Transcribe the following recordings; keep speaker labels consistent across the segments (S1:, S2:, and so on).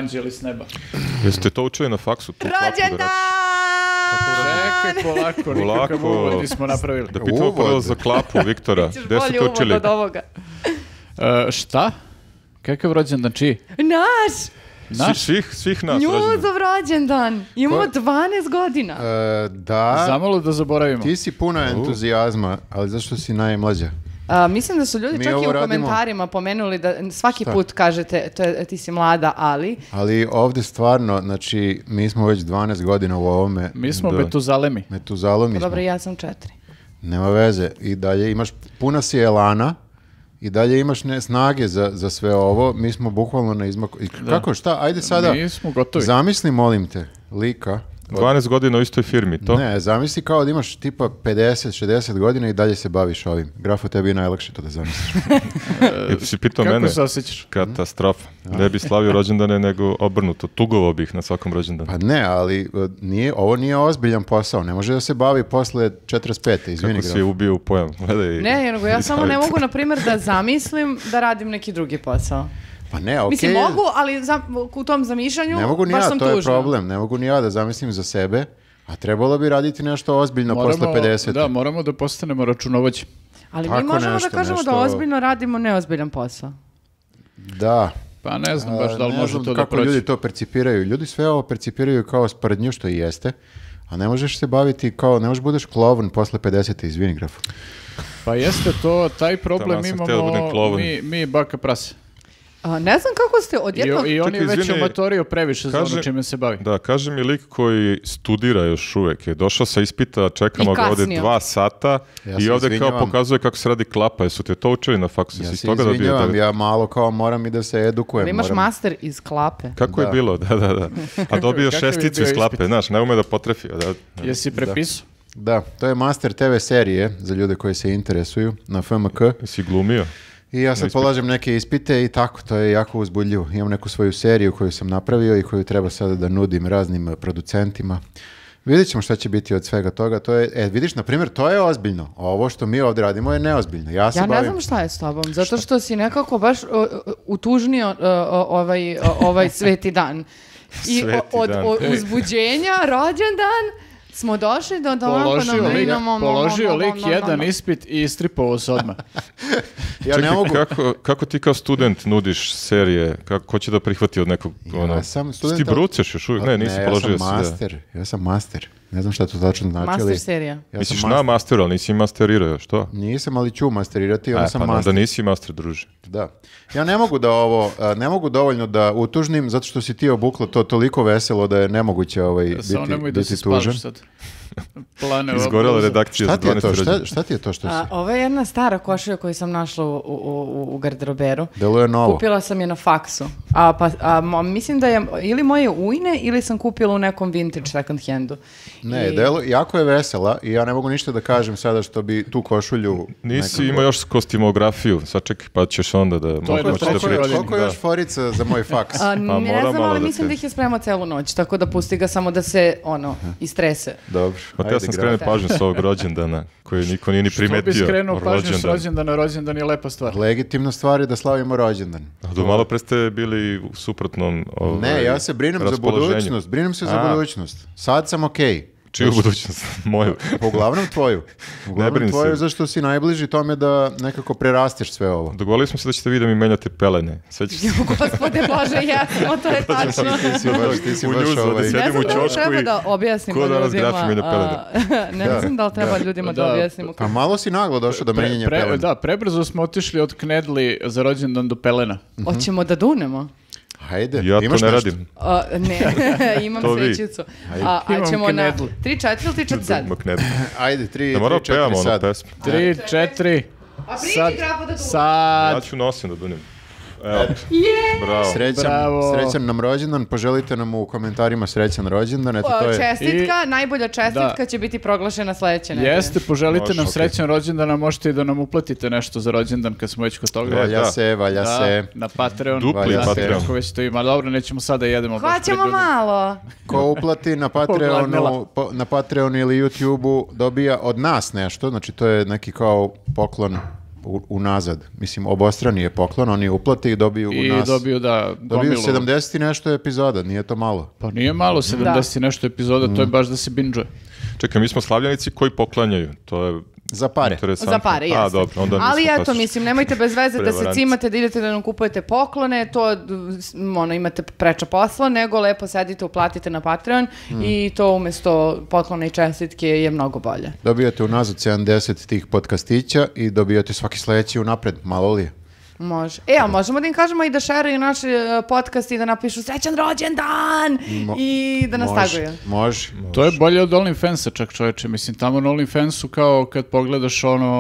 S1: anđeli s neba.
S2: Jeste to učili na faksu?
S3: Rođendan!
S1: Čekaj, polako, nikakav uvod nismo napravili.
S2: Da pitamo prvo za klapu Viktora. Gde su to učili?
S3: Od ovoga.
S1: Šta? Kakav rođendan, čiji?
S3: Naš!
S2: Svih nas rođendan.
S3: Njuzov rođendan. Imamo 12 godina.
S4: Da.
S1: Zamalo da zaboravimo.
S4: Ti si puno entuzijazma, ali zašto si najmlađa?
S3: Mislim da su ljudi čak i u komentarima pomenuli da svaki put kažete ti si mlada, ali...
S4: Ali ovdje stvarno, znači, mi smo već 12 godina u ovome.
S1: Mi smo Metuzalemi.
S4: Metuzalomi smo.
S3: Dobro, ja sam 4.
S4: Nema veze. I dalje imaš, puna si elana, i dalje imaš snage za sve ovo. Mi smo bukvalno na izmaku. Kako, šta? Ajde sada,
S1: mi smo gotovi.
S4: Zamisli, molim te, lika.
S2: 12 godina u istoj firmi, to?
S4: Ne, zamisli kao da imaš tipa 50-60 godina i dalje se baviš ovim. Grafo, tebi je najlakše to da zamisliš.
S2: Si pitao
S1: Kako
S2: mene?
S1: se osjećaš?
S2: Katastrofa. Ne bi slavio rođendane, nego obrnuto. Tugovao bih na svakom rođendanu.
S4: Pa ne, ali ovo nije ozbiljan posao. Ne može da se bavi posle 45. Izvini,
S2: Kako si je ubio u pojam. Gledaj,
S3: Ne, nego ja samo ne mogu, na primjer, da zamislim da radim neki drugi posao.
S4: Pa ne, okej.
S3: Mislim, mogu, ali u tom zamišljanju
S4: ne mogu ni
S3: baš
S4: ja,
S3: sam
S4: to
S3: tužna.
S4: je problem. Ne mogu ni ja da zamislim za sebe, a trebalo bi raditi nešto ozbiljno posle 50.
S1: Da, moramo da postanemo računovođi.
S3: Ali
S4: Tako
S3: mi možemo
S4: nešto,
S3: da kažemo
S4: nešto...
S3: da ozbiljno radimo neozbiljan posao.
S4: Da.
S1: Pa ne znam baš da li
S4: ne
S1: može
S4: znam
S1: to da
S4: kako
S1: proći.
S4: ljudi to percipiraju. Ljudi sve ovo percipiraju kao sprdnju, što i jeste, a ne možeš se baviti kao, ne možeš budeš klovn posle 50. Izvini, Grafo.
S1: Pa jeste to, taj problem
S2: sam htio da budem
S1: imamo
S2: klovn.
S1: mi i baka prase.
S3: Ne znam kako ste odjednom...
S1: I on je već
S2: izvini,
S1: omatorio previše za ono čime se bavi.
S2: Da, kaže mi lik koji studira još uvek. Je došao sa ispita, čekamo ga ovde 2 sata i ovde kao pokazuje kako se radi klapa. Jesu te to učili na faksu?
S4: Ja se izvinjavam, ja malo kao moram i da se edukujem.
S3: Ali imaš master iz klape.
S2: Kako je bilo? Da. A dobio šesticu iz klape, znaš, ne ume da potrefi.
S1: Jesi prepisao?
S4: Da, to je master TV serije za ljude koji se interesuju na FMK.
S2: Jesi glumio?
S4: I ja sad polažem neke ispite i tako, to je jako uzbudljivo. Imam neku svoju seriju koju sam napravio i koju treba sada da nudim raznim producentima. Vidjet ćemo šta će biti od svega toga. To je, vidiš, na primjer, to je ozbiljno. Ovo što mi ovdje radimo je neozbiljno. Ja
S3: ne znam šta je s tobom, zato što si nekako baš utužnio ovaj sveti dan. I od uzbuđenja, rođendan, smo došli do ovako
S1: položio lik jedan ispit i istripovao se odmah.
S4: Ja ne mogu.
S2: Kako ti kao student nudiš serije? Ko će da prihvati od nekog?
S4: Ja sam student.
S2: Ti brucaš još uvijek? Ne, nisi položio
S4: se. Ja sam master. Ne znam šta to tačno znači.
S3: Master serija.
S2: Misliš na masteru, ali nisi masterirao, što?
S4: Nisam, ali ću masterirati, onda sam master.
S2: Pa da nisi master, druže.
S4: Da. Ja ne mogu dovoljno da utužnim, zato što si ti obukla to toliko veselo da je nemoguće biti tužan.
S2: Izgorela redakcija za 12 rođendan.
S4: Šta ti je to što si?
S3: Ovo je jedna stara košulja koju sam našla u garderoberu.
S4: Deluje novo.
S3: Kupila sam je na faksu. Mislim da je ili moje ujne ili sam kupila u nekom vintage second handu.
S4: Ne, jako je vesela i ja ne mogu ništa da kažem sada što bi tu košulju...
S2: Nisi imao još kostimografiju, sad čekaj pa ćeš onda da...
S4: Koliko je još forica za moj faks?
S3: Ne znam, ali mislim da ih je spremao celu noć, tako da pusti ga samo da se istrese.
S4: Dobro.
S2: Pa ja sam skrenuo pažnju s ovog rođendana, koji niko nije ni primetio.
S1: Što bi skrenuo pažnju s rođendana, rođendan je lepa stvar.
S4: Legitimna stvar je da slavimo rođendan.
S2: Do malo pre ste bili u suprotnom
S4: Ne, ja se brinem za budućnost. Brinem se za budućnost. Sad sam okej.
S2: Čiju budućnost? Moju?
S4: Pa uglavnom tvoju. Uglavnom tvoju, zašto si najbliži tome da nekako prerasteš sve ovo.
S2: Dogovorili smo se da ćete vi da mi menjate pelene.
S3: Gospode Bože, jesmo, to je tačno.
S4: Ti si baš
S3: Ne znam da li treba da objasnimo ljudima. Ne znam da li treba ljudima da objasnimo.
S4: Pa malo si naglo došao do menjanja pelena.
S1: Da, prebrzo smo otišli od knedli za rođendan do pelena.
S3: Hoćemo da dunemo?
S4: Hajde,
S2: ja to ne radim.
S3: Ne, imam svećicu. Ćemo na 3-4 ili 3-4-7?
S4: Ajde, 3-4 sad.
S1: 3-4 sad.
S2: Ja ću nosim da dunim. Bravo.
S4: Srećan nam rođendan, poželite nam u komentarima srećan rođendan.
S3: Čestitka, najbolja čestitka će biti proglašena sledeće nedelje.
S1: Jeste, poželite nam srećan rođendan, a možete i da nam uplatite nešto za rođendan kad smo već kod toga.
S4: Valja se.
S1: Na Patreon.
S2: Dupli Patreon.
S1: Ako već to ima. Dobro, nećemo sada jedemo.
S3: Hoćemo malo.
S4: Ko uplati na Patreonu ili YouTubeu dobija od nas nešto, znači to je neki kao poklon unazad. Mislim, obostrani je poklon, oni uplate i dobiju
S1: I
S4: u nas.
S1: dobiju
S4: 70 i nešto epizoda, nije to malo.
S1: Pa nije malo, 70 i nešto epizoda, to je baš da se binđuje.
S2: Čekaj, mi smo slavljenici koji poklanjaju, to je...
S4: Za pare.
S3: Za pare, jeste.
S2: Dobro, onda
S3: ali eto, mislim, nemojte bez veze da se cimate, da idete da nam kupujete poklone, to imate preča posla, nego lepo sedite, uplatite na Patreon i to umjesto poklona i čestitke je mnogo bolje.
S4: Dobijate unazad 70 tih podcastića i dobijate svaki sledeći unapred, malo li je?
S3: Može. A možemo da im kažemo i da šeruju naš podcast i da napišu srećan rođendan i da nas taguju.
S4: Može.
S1: To je bolje od OnlyFansa čak, čoveče. Mislim, tamo na OnlyFansu kao kad pogledaš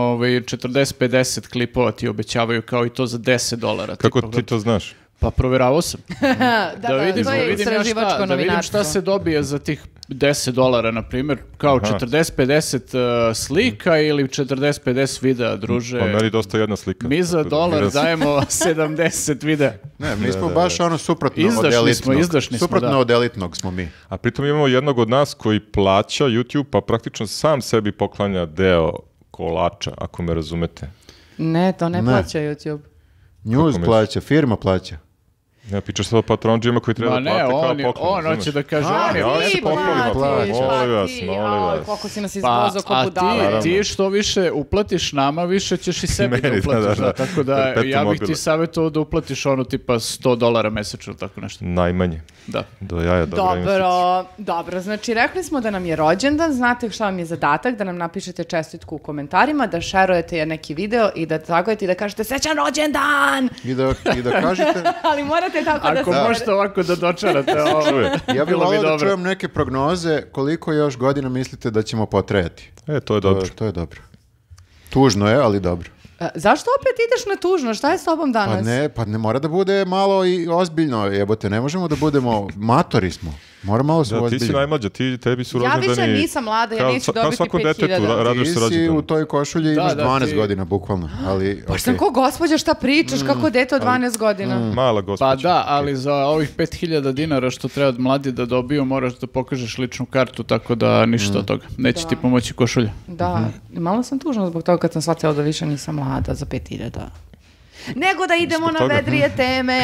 S1: 40-50 klipova ti obećavaju kao i to za $10.
S2: Kako ti to znaš?
S1: Pa provjeravao sam.
S3: da vidim
S1: šta se dobije za tih $10, na primjer, kao 40-50 slika ili 40-50 videa, druže.
S2: Pa meni dosta jedna slika.
S1: Mi za $1 dajemo 70 videa.
S4: Ne, mi smo baš suprotno od elitnog.
S1: Izdašni smo,
S4: suprotno od elitnog smo mi.
S2: A pritom imamo jednog od nas koji plaća YouTube, pa praktično sam sebi poklanja deo kolača, ako me razumete.
S3: Ne, to ne plaća YouTube.
S4: News plaća, firma plaća.
S2: Ja pričaš sad o patronđima koji treba plate kao poklon.
S1: On hoće da kaže,
S3: ti platiš, koliko si nas izvozao ko budale.
S1: Ti što više uplatiš nama, više ćeš i sebi da uplatiš. Tako da ja bih ti savjetovao da uplatiš tipa $100 mesečno, tako nešto.
S2: Najmanje.
S1: Da.
S2: Do jaja,
S3: Dobro, znači rekli smo da nam je rođendan, znate šta vam je zadatak, da nam napišete čestitku u komentarima, da šerujete neki video i da tagujete i da kažete srećan rođendan!
S4: I da kažete...
S3: Ali morate tako
S1: Ako možete ovako da dočarate ovo.
S4: Ja bih volio da čujem neke prognoze koliko još godina mislite da ćemo potrajati.
S2: To je dobro.
S4: To je dobro. Tužno je, ali dobro.
S3: Zašto opet ideš na tužno? Šta je s tobom danas?
S4: Pa ne mora da bude malo i ozbiljno, jebote, ne možemo da budemo, matori smo. Mora malo su ozbiljno.
S2: Ti si najmlađa, tebi su rođendani...
S3: Ja više nisam mlada, ja neću dobiti 5.000.
S4: Ti si u toj košulji imaš 12 godina, bukvalno.
S3: Pa sam ko gospođa, šta pričaš, kako dete od 12 godina?
S2: Mala gospođa.
S1: Pa da, ali za ovih $5.000 što treba od mladi da dobiju, moraš da pokažeš ličnu kartu, tako da ništa od toga. Neće ti pomoći košulja.
S3: Da, malo sam tužna zbog toga kad sam shvatila da više nisam mlada za 5.000. Nego da idemo na vedrije teme.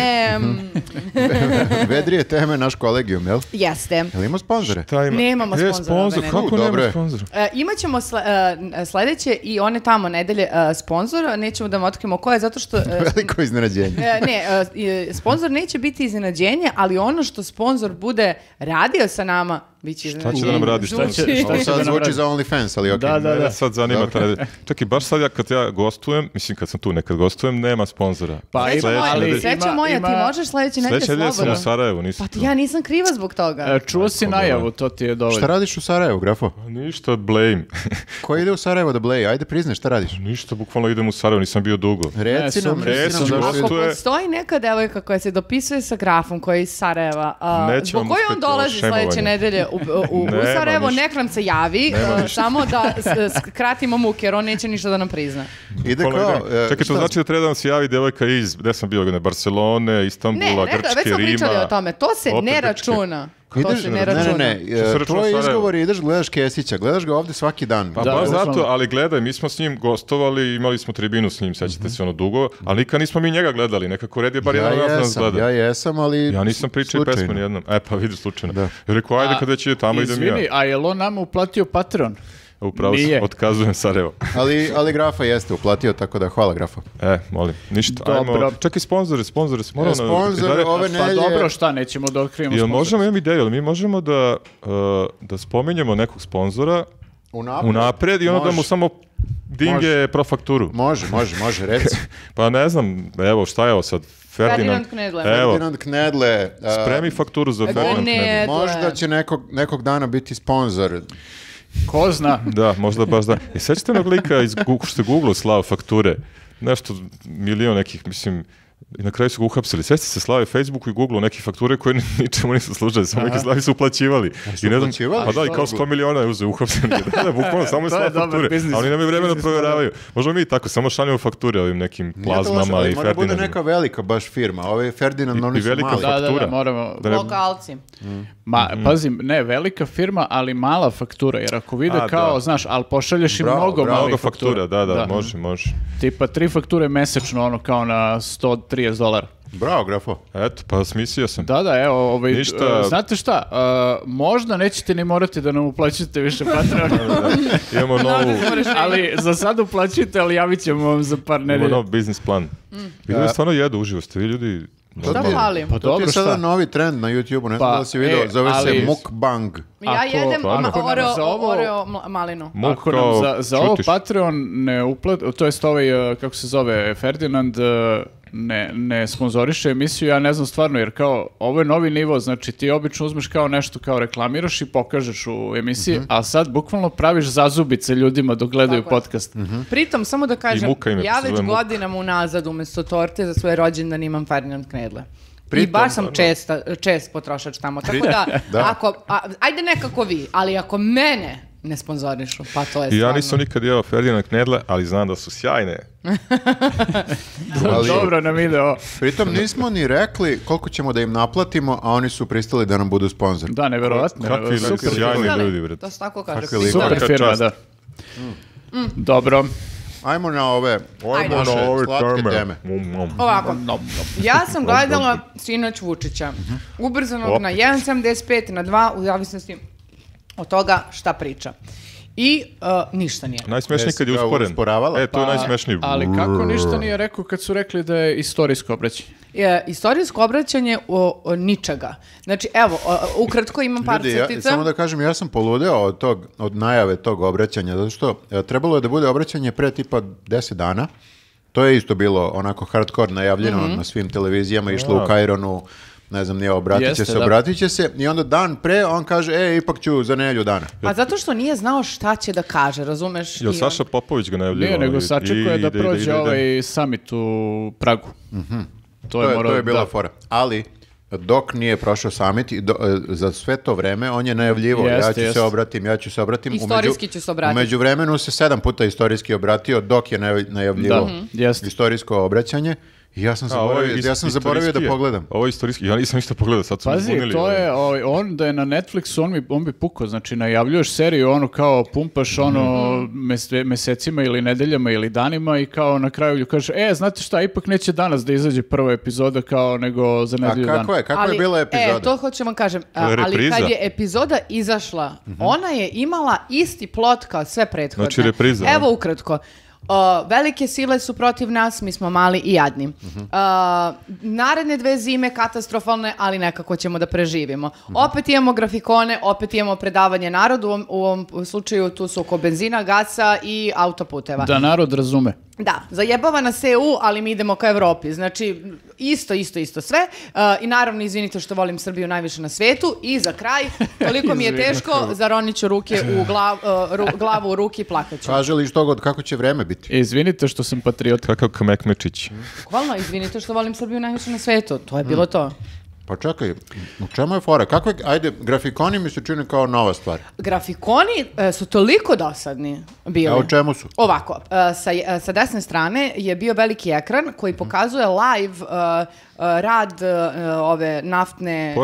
S4: Vedrije teme, naš kolegijum, jel?
S3: Jeste.
S4: Jel ima sponzore?
S3: Nemamo sponzora.
S2: Kako nema sponzora?
S3: Imaćemo sledeće i one tamo nedelje sponzora. Nećemo da vam otkrimo ko je, zato što...
S4: Veliko iznenađenje.
S3: Sponzor neće biti iznenađenje, ali ono što sponzor bude radio sa nama, biće iznenađenje.
S2: Šta će da nam radi?
S4: Sad zvuči za OnlyFans, ali okej.
S1: Da.
S2: Sad zanima. Čekaj, baš sad kad ja gostujem, mislim kad sam tu nekad gostujem, nema sponzora.
S3: Sreća moja, ti možeš sledeće nedelje slobodno.
S2: Sledeće sam u Sarajevu, nisam tu.
S3: Pa ja nisam kriva zbog toga.
S1: Čuo si najavu, to ti je dovoljno.
S4: Šta radiš u Sarajevu, Grafo?
S2: Ništa, blame.
S4: Ko ide u Sarajevo da bleje? Ajde priznaj, šta radiš?
S2: Ništa, bukvalno idem u Sarajevo, nisam bio dugo.
S4: Reci nam.
S3: Ako postoji neka devojka koja se dopisuje sa Grafom, koji je iz Sarajeva, zbog koje on dolazi sledeće nedelje u Sarajevo, nek nam se javi, samo da skratimo muke, jer on neće ništa da nam prizna.
S4: Ide kao...
S2: Čekaj, to znači da treba da nam se javi devojka iz, gde sam bio, Barcelone, Istanbula, Grčke, Rima.
S3: Već smo pričali o tome, to se ne računa.
S4: To je izgovor, ideš gledaš Kesića, gledaš ga ovdje svaki dan.
S2: Pa baš zato, ali gledaj, mi smo s njim gostovali, imali smo tribinu s njim, sećate se dugo, ali nikad nismo mi njega gledali, nekako red je bar jedan raz nas gleda.
S4: Ja jesam, ali
S2: ja nisam pričao i pesmu nijednom. Pa vidi, slučajno. Ja rekao, ajde kad već ide tamo, idem ja.
S1: Izvini, a je li on nama uplatio Patreon?
S2: Upravo sam, otkazujem Sarajevo.
S4: Ali Grafa jeste uplatio, tako da hvala Grafa.
S2: Molim, ništa. Ajmo, čekaj, sponzore.
S4: Sponzor ove nedelje...
S1: Pa dobro, šta, nećemo da otkrijemo sponzor.
S2: Možemo, imam ideju, ali mi možemo da spominjemo nekog sponzora unapred i onda da mu samo dinge profakturu.
S4: Može, reci.
S2: Pa ne znam, evo, šta je ovo sad?
S3: Ferdinand
S4: Knedle.
S2: Spremi fakturu za Ferdinand Knedle.
S4: Možda će nekog dana biti sponzor.
S1: Ko zna?
S2: Da, možda baš da. Sećate onog lika što je Google slao fakture? Nešto, milion nekih, mislim, I na kraju su ga uhapsili. Sve se slave Facebooku i Googleu neke fakture koje ničemu nisu služili, samo neki slavi su uplaćivali.
S4: I ne znam,
S2: pa da, i kao 100 miliona je uzeo uhapsili. Da, bukvalno, samo je slava fakture. A oni nemaju vremena provjeravaju. Možemo mi tako, samo šaljemo fakture ovim nekim plazmama i Ferdinandima.
S4: Mora bude neka velika baš firma. Ove Ferdinand, oni su mali.
S1: Da, moramo...
S3: Lokalci.
S1: Pazim, ne, velika firma, ali mala faktura, jer ako vide kao, znaš, ali pošalješ i mnogo malih faktura.
S2: Da, može.
S1: Tipa 3 fakture mesečno, ono kao na $130.
S4: Bravo, Grafo.
S2: Eto, pa smislio sam.
S1: Da, evo, znate šta, možda nećete ni morati da nam uplaćujete više Patreon.
S2: Imamo novu...
S1: ali za sad uplaćujete, ali javit ćemo vam za par nedelja.
S2: Imamo nov biznis plan. Vidim da stvarno jedu uživo, ste vi ljudi...
S3: Šta fali?
S1: Pa
S4: to je sada novi trend na YouTube-u, ne znam da si vidio, zove se mukbang.
S3: Ja jedem Oreo malinu.
S1: Ako nam za ovo Patreon ne to jest ovaj, kako se zove, Ferdinand ne sponzoriše emisiju, ja ne znam stvarno, jer kao, ovo je novi nivo, znači ti obično uzmeš kao nešto kao reklamiraš i pokažeš u emisiji, a sad bukvalno praviš zazubice ljudima dok gledaju podcast.
S3: Pritom, samo da kažem, ja već godinama unazad umjesto torte za svoje rođendan imam Ferdinand knedle. I baš sam čest potrošač tamo, tako da, ako, ajde nekako vi, ali ako mene ne sponzorišu, pa to je stvarno.
S2: Ja nisam nikad jeo Ferdinand knedle, ali znam da su sjajne.
S1: Dobro nam ide ovo.
S4: Pritom nismo ni rekli koliko ćemo da im naplatimo, a oni su pristali da nam budu sponzor.
S1: Da, nevjerovatno.
S2: Kakvi sjajni ljudi, bre.
S3: To se tako kaže.
S1: Super firma, da. Dobro.
S4: Ajmo na ove slatke teme.
S3: Ovako, ja sam gledala sinoć Vučića, ubrzanog na 1.75, na 2, u zavisnosti od toga šta priča. I ništa nije.
S2: Najsmešnije kad je usporen. To je najsmešnije.
S1: Ali kako ništa nije rekao kad su rekli da je istorijsko obraćanje?
S3: Istorijsko obraćanje ničega. Znači, evo, ukratko imam par crtica.
S4: Samo da kažem, ja sam poludeo od najave tog obraćanja, zato što trebalo je da bude obraćanje pre tipa 10 dana. To je isto bilo onako hardcore najavljeno na svim televizijama, išlo u Kaironu, ne znam, nije, obratit će se i onda dan pre on kaže, ipak ću za nedelju dana.
S3: Pa zato što nije znao šta će da kaže, razumeš?
S2: Jel Saša Popović ga najavljivao?
S1: Nije, nego sačekuje da prođe ovaj summit u Pragu.
S4: To je bila fora. Ali, dok nije prošao summit, za sve to vreme on je najavljivao, ja ću se obratim.
S3: Istorijski ću se obratiti.
S4: U međuvremenu se 7 puta istorijski obratio dok je najavljivao istorijsko obraćanje. Ja sam zaboravio da pogledam.
S2: Ovo je istorijski, ja nisam isto pogledao, sad su mi zbunili.
S1: Pazi, to je, on da je na Netflixu, on bi pukao, znači najavljuješ seriju, ono kao pumpaš mesecima ili nedeljama ili danima i kao na kraju kaže, znate šta, ipak neće danas da izađe prva epizoda kao nego za nedelju dana.
S4: Kako je bila epizoda?
S3: To hoću vam kažem, ali kad je epizoda izašla, ona je imala isti plot kao sve prethodne.
S2: Znači repriza.
S3: Evo ukratko. Velike sile su protiv nas, mi smo mali i jadni. Naredne 2 zime katastrofalne, ali nekako ćemo da preživimo. Opet imamo grafikone, opet imamo predavanje narodu, u ovom slučaju tu su oko benzina, gasa i autoputeva.
S1: Da narod razume.
S3: Da, zajebava nas EU, ali mi idemo ka Evropi. Znači, isto sve. I naravno, izvinite što volim Srbiju najviše na svetu. I za kraj, toliko mi je teško, zaronit ću ruke glavu u ruki i plakaću.
S4: Kaže li što god, kako će vreme biti?
S1: Izvinite što sam patriot.
S2: Kakav Kamekmečić.
S3: Hvala, izvinite što volim Srbiju najviše na svetu. To je bilo to.
S4: Pa čekaj, u čemu je fora? Ajde, grafikoni mi se čini kao nova stvar.
S3: Grafikoni su toliko dosadni bili.
S4: A u čemu su?
S3: Ovako, sa desne strane je bio veliki ekran koji pokazuje live rad ove naftne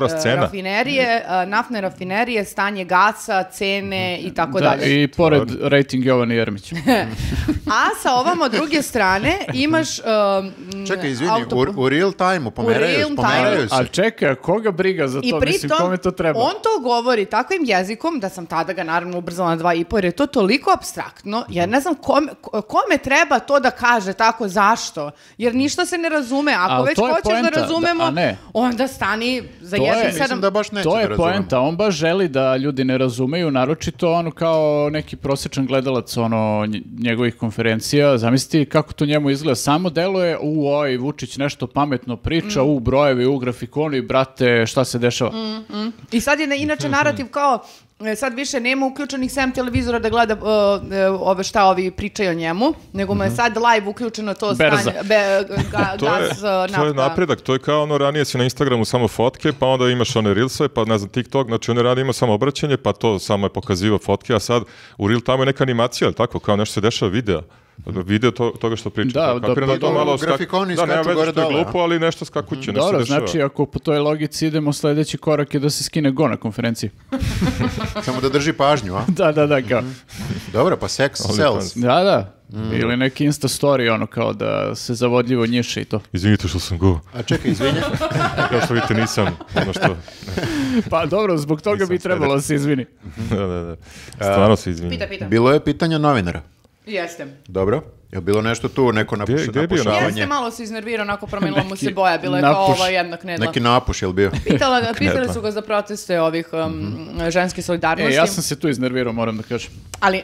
S3: rafinerije, stanje gasa, cene i tako dalje.
S1: I pored rating Jovana Jeremića.
S3: A sa ovamo druge strane imaš
S4: čekaj, izvini, u real time-u pomeraju se.
S1: A čekaj, koga briga za to?
S3: I pritom,
S1: mislim, kome to treba?
S3: on to govori takvim jezikom da sam tada ga naravno ubrzala na 2,5 jer je to toliko apstraktno, jer ne znam kome treba to da kaže tako, zašto? Jer ništa se ne razume. Ako već hoćeš da razumemo, onda stani za 1,7.
S1: To je poenta, on baš želi da ljudi ne razumeju, naročito ono kao neki prosječan gledalac njegovih konferencija, zamisliti kako to njemu izgleda, samo deluje, Vučić nešto pametno priča, brojevi, grafikoni, brate, šta se dešava.
S3: I sad je inače narativ kao sad više nema uključenih 7 televizora da gleda šta ovi pričaju o njemu, nego mu je sad live uključeno to stanje, gas, nafta.
S2: To je napredak, to je kao ono ranije si na Instagramu samo fotke, pa onda imaš one reelsove, pa ne znam TikTok, znači on je ranije imao samo obraćanje, pa to samo je pokazivao fotke, a sad u reel tamo je neka animacija, tako kao nešto se dešava video toga što priča.
S4: Grafikoni skaču gore dole.
S2: Glupo, ali nešto skakuće, nešto
S1: dobro,
S2: se dešava.
S1: znači ako po toj logici idemo, sljedeći korak je da se skine go na konferenciji.
S4: Samo da drži pažnju, a?
S1: Da, kao.
S4: Dobro, pa sex sells.
S1: Da. Ili neki Insta story, ono kao da se zavodljivo njiše i to.
S2: Izvinite što sam go.
S4: A čekaj, izvinja.
S2: Kao što vidite nisam, ono što...
S1: Pa dobro, zbog toga bi trebalo da se izvini.
S2: Da. Stvarno se izvini.
S3: Pita.
S4: Bilo je pitanja novinara.
S3: Jeste.
S4: Dobro. Je bilo nešto tu, neko napušavanje?
S3: Jeste, malo se iznervirao, onako promenila mu se boja, bila je kao ova jedna knedla.
S4: Neki napuš, je li bio?
S3: Pitali su ga za proteste ovih ženske solidarnosti.
S1: Ja sam se tu iznervirao, moram da kažem.
S3: Ali,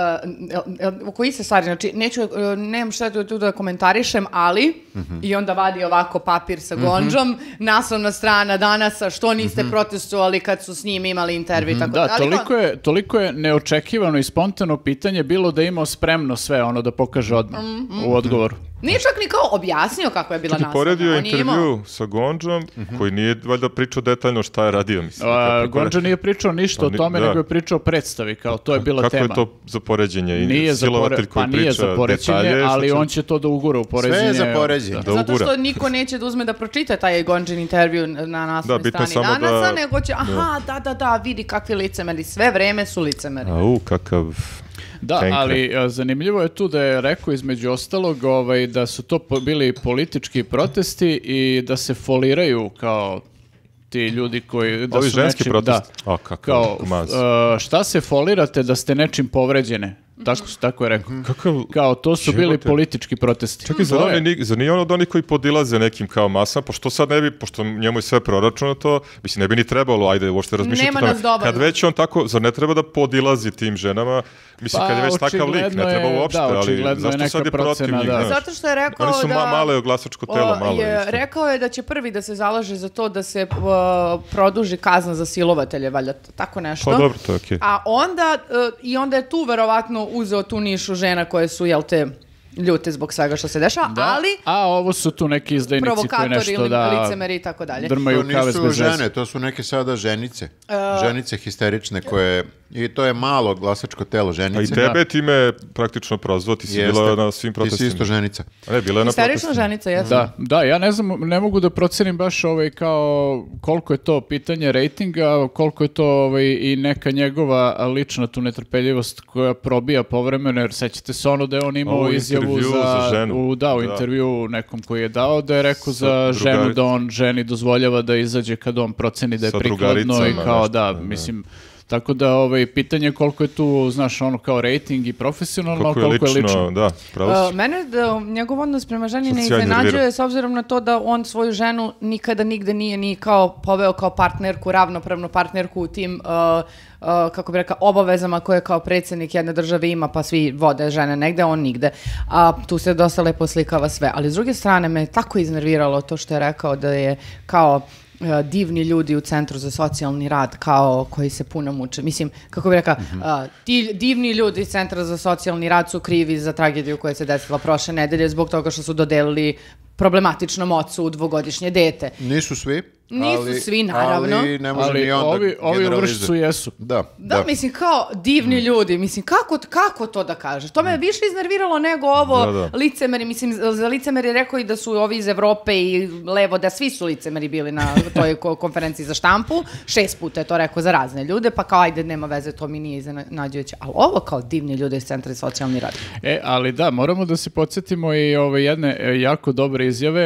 S3: koji se stvari, znači, nemam šta tu da komentarišem, ali, i onda vadi ovako papir sa Gondžom, naslovna strana danas, što niste protestovali kad su s njim imali intervju i tako
S1: da. Toliko je neočekivano i spontano pitanje bilo da je imao spremno sve ono da pokaže odmah u odgovoru.
S3: Nije čak ni kao objasnio kako je bila naslovna.
S2: Poredio intervju sa Gondžom, koji nije valjda pričao detaljno šta je radio. Mislim,
S1: Gondža nije pričao ništa o tome, nego je pričao o predstavi, kao to je bila tema.
S2: Kako je to za poređenje? Silovatelj koji priča detalje.
S1: Ali on će to da ugura u poređenje.
S4: Sve je za poređenje.
S3: Zato što niko neće da uzme da pročita taj Gondžin intervju na naslovnoj strani Danasa, nego će, vidi kakvi licemeri, sve vreme su licemeri.
S2: Kakav...
S1: Da, ali zanimljivo je tu da je rekao između ostalog da su to bili politički protesti i da se foliraju kao ti ljudi koji...
S2: Ovi ženski protesti?
S1: Šta se folirate da ste nečim povređene? Tako je rekao. Kao to su bili politički protesti.
S2: Čekaj, za nije on od onih koji podilaze nekim kao masama, pošto sad ne bi, pošto njemu je sve proračunato, mislim, ne bi ni trebalo, ajde, uopšte razmišljati o tome. Kad već on tako, zar ne treba da podilazi tim ženama, mislim, kad je već takav lik, ne treba uopšte, ali zašto sad je protiv njih?
S3: Zato što je rekao
S2: oni su male glasačko telo, malo.
S3: Rekao je da će prvi da se zalaže za to da se produži kazna za silovatelje, valjda, tako nešto.
S2: Pa dobro, to je okej.
S3: A onda je tu verovatno uzeo tu nišu žena koje su, ljute zbog svega što se dešava, ali...
S1: A ovo su tu neki izdajnici koji nešto
S3: licemeri i tako dalje.
S1: Drmaju kavez bez veze.
S4: Žene, to su neke sada ženice. Ženice histerične koje... I to je malo glasačko telo ženice.
S2: A i tebe time praktično prozvao, ti si bila na svim protestima.
S4: Ti si isto ženica.
S2: Ne, bila je na protestima.
S3: Histerična ženica, jesu.
S1: Da, ja ne znam, ne mogu da procenim baš kao koliko je to pitanje rejtinga, koliko je to i neka njegova lična tu netrpeljivost koja probija povremeno, jer sećate se ono da je on imao izjavu
S2: za ženu.
S1: U intervju nekom koji je dao, da je rekao za ženu da on ženi dozvoljava da izađe kad on proceni da je prikladno i kao mislim... Tako da pitanje koliko je tu, znaš, ono kao rating i profesionalno, koliko je lično.
S3: Mene njegov odnos prema ženi ne iznenađuje s obzirom na to da on svoju ženu nikada nigde nije ni kao poveo kao partnerku, ravnopravnu partnerku u tim kako bi rekao, obavezama koje kao predsjednik jedne države ima, pa svi vode žene negde, on nigde. A tu se dosta lepo slikava sve. Ali s druge strane me tako iznerviralo to što je rekao da je kao divni ljudi u Centru za socijalni rad kao koji se puno muče. Mislim, kako bih rekao, ti divni ljudi iz Centra za socijalni rad su krivi za tragediju koja se desila prošle nedelje zbog toga što su dodelili problematičnom ocu 2-godišnje dete.
S4: Nisu svi.
S3: Nisu svi, naravno.
S4: Ali ne može ni on da
S1: ovi vršcu jesu.
S4: Da,
S3: mislim, kao divni ljudi. Mislim, kako to da kažeš? To me više iznerviralo nego ovo licemeri. Mislim, za licemeri rekao i da su ovi iz Evrope i levo, da svi su licemeri bili na toj konferenciji za štampu. 6 puta je to rekao za razne ljude, pa kao ajde, nema veze, to mi nije iznenađujuće. Ali ovo kao divni ljudi iz Centra za socijalni rad.
S1: Ali da, moramo da se podsjetimo i jedne jako dobre izjave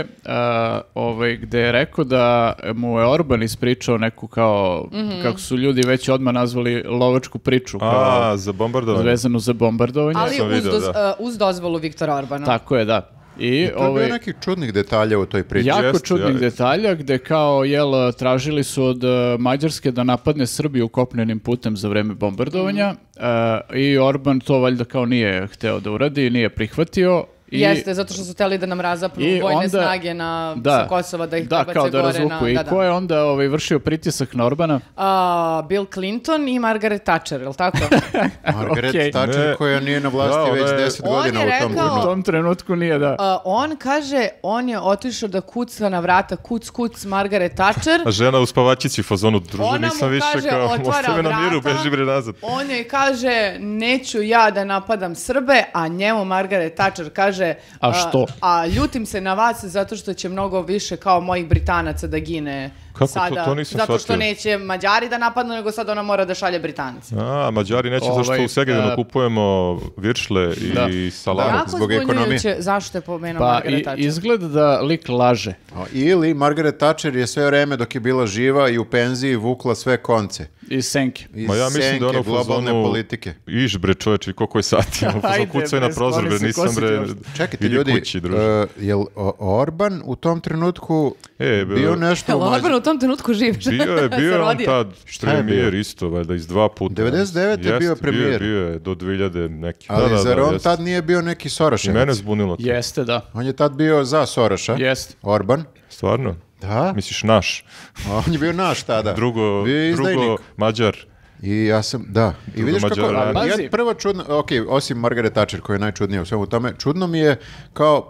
S1: gde je rekao da mu je Orban ispričao neku kao, kako su ljudi već odmah nazvali lovačku priču.
S2: Za bombardovanje.
S1: Vezanu za bombardovanje.
S3: Ali uz dozvolu Viktora Orbana.
S1: Tako je, da. I
S4: to je bilo nekih čudnih detalja u toj priči.
S1: Jako čudnih detalja gde kao, tražili su od Mađarske da napadne Srbiju kopnenim putem za vreme bombardovanja i Orban to valjda kao nije hteo da uradi, nije prihvatio
S3: Jeste, zato što su hteli da nam razapnu vojne snage sa Kosova, da ih prebace gore na...
S1: I ko je onda vršio pritisak na Orbana?
S3: Bill Clinton i Margaret Thatcher, je li tako?
S4: Margaret Thatcher koja nije na vlasti već 10 godina
S1: u tom trenutku nije, da.
S3: On kaže, on je otišao da kuca na vrata, kuc, Margaret Thatcher.
S2: A žena u spavačici fazonu, druže, nisam više kao, ostavi na miru, beži bre nazad.
S3: On joj kaže, neću ja da napadam Srbe, a njemu Margaret Thatcher kaže,
S1: a što?
S3: A ljutim se na vas zato što će mnogo više kao mojih Britanaca da gine.
S2: Kako
S3: sada,
S2: to nisam
S3: zato što neće Mađari da napadnu, nego sad ona mora da šalje Britanci.
S2: Mađari neće, zašto u Segedinu kupujemo viršle i salame.
S3: Zbog ekonomije. Zašto je pomenuo Margaret Thatcher?
S1: Izgled da lik laže.
S4: Ili Margaret Thatcher je sve vreme dok je bila živa i u penziji vukla sve konce.
S1: Iz senke.
S4: Iz senke, da globalne politike.
S2: Iš bre čoveče, koliko je sati? Kucaj na prozor, bre, nisam bre...
S4: Čekajte ljudi, je Orban u tom trenutku bio nešto...
S3: Orban u tom trenutku živ?
S2: Bio je on tad premijer isto, valjda iz 2 puta.
S4: 99. je bio premijer.
S2: Bio je do 2000 neki.
S4: Ali zar on tad nije bio neki Soroševac?
S2: Mene zbunilo to.
S1: Jeste, da.
S4: On je tad bio za Soroša.
S1: Jeste.
S4: Orban.
S2: Stvarno?
S4: Da.
S2: Misliš naš?
S4: On je bio naš tada.
S2: Drugo Mađar.
S4: I ja sam, da. I vidiš kako, prvo čudno, osim Margaret Thatcher koja je najčudnija u svemu tome, čudno mi je kao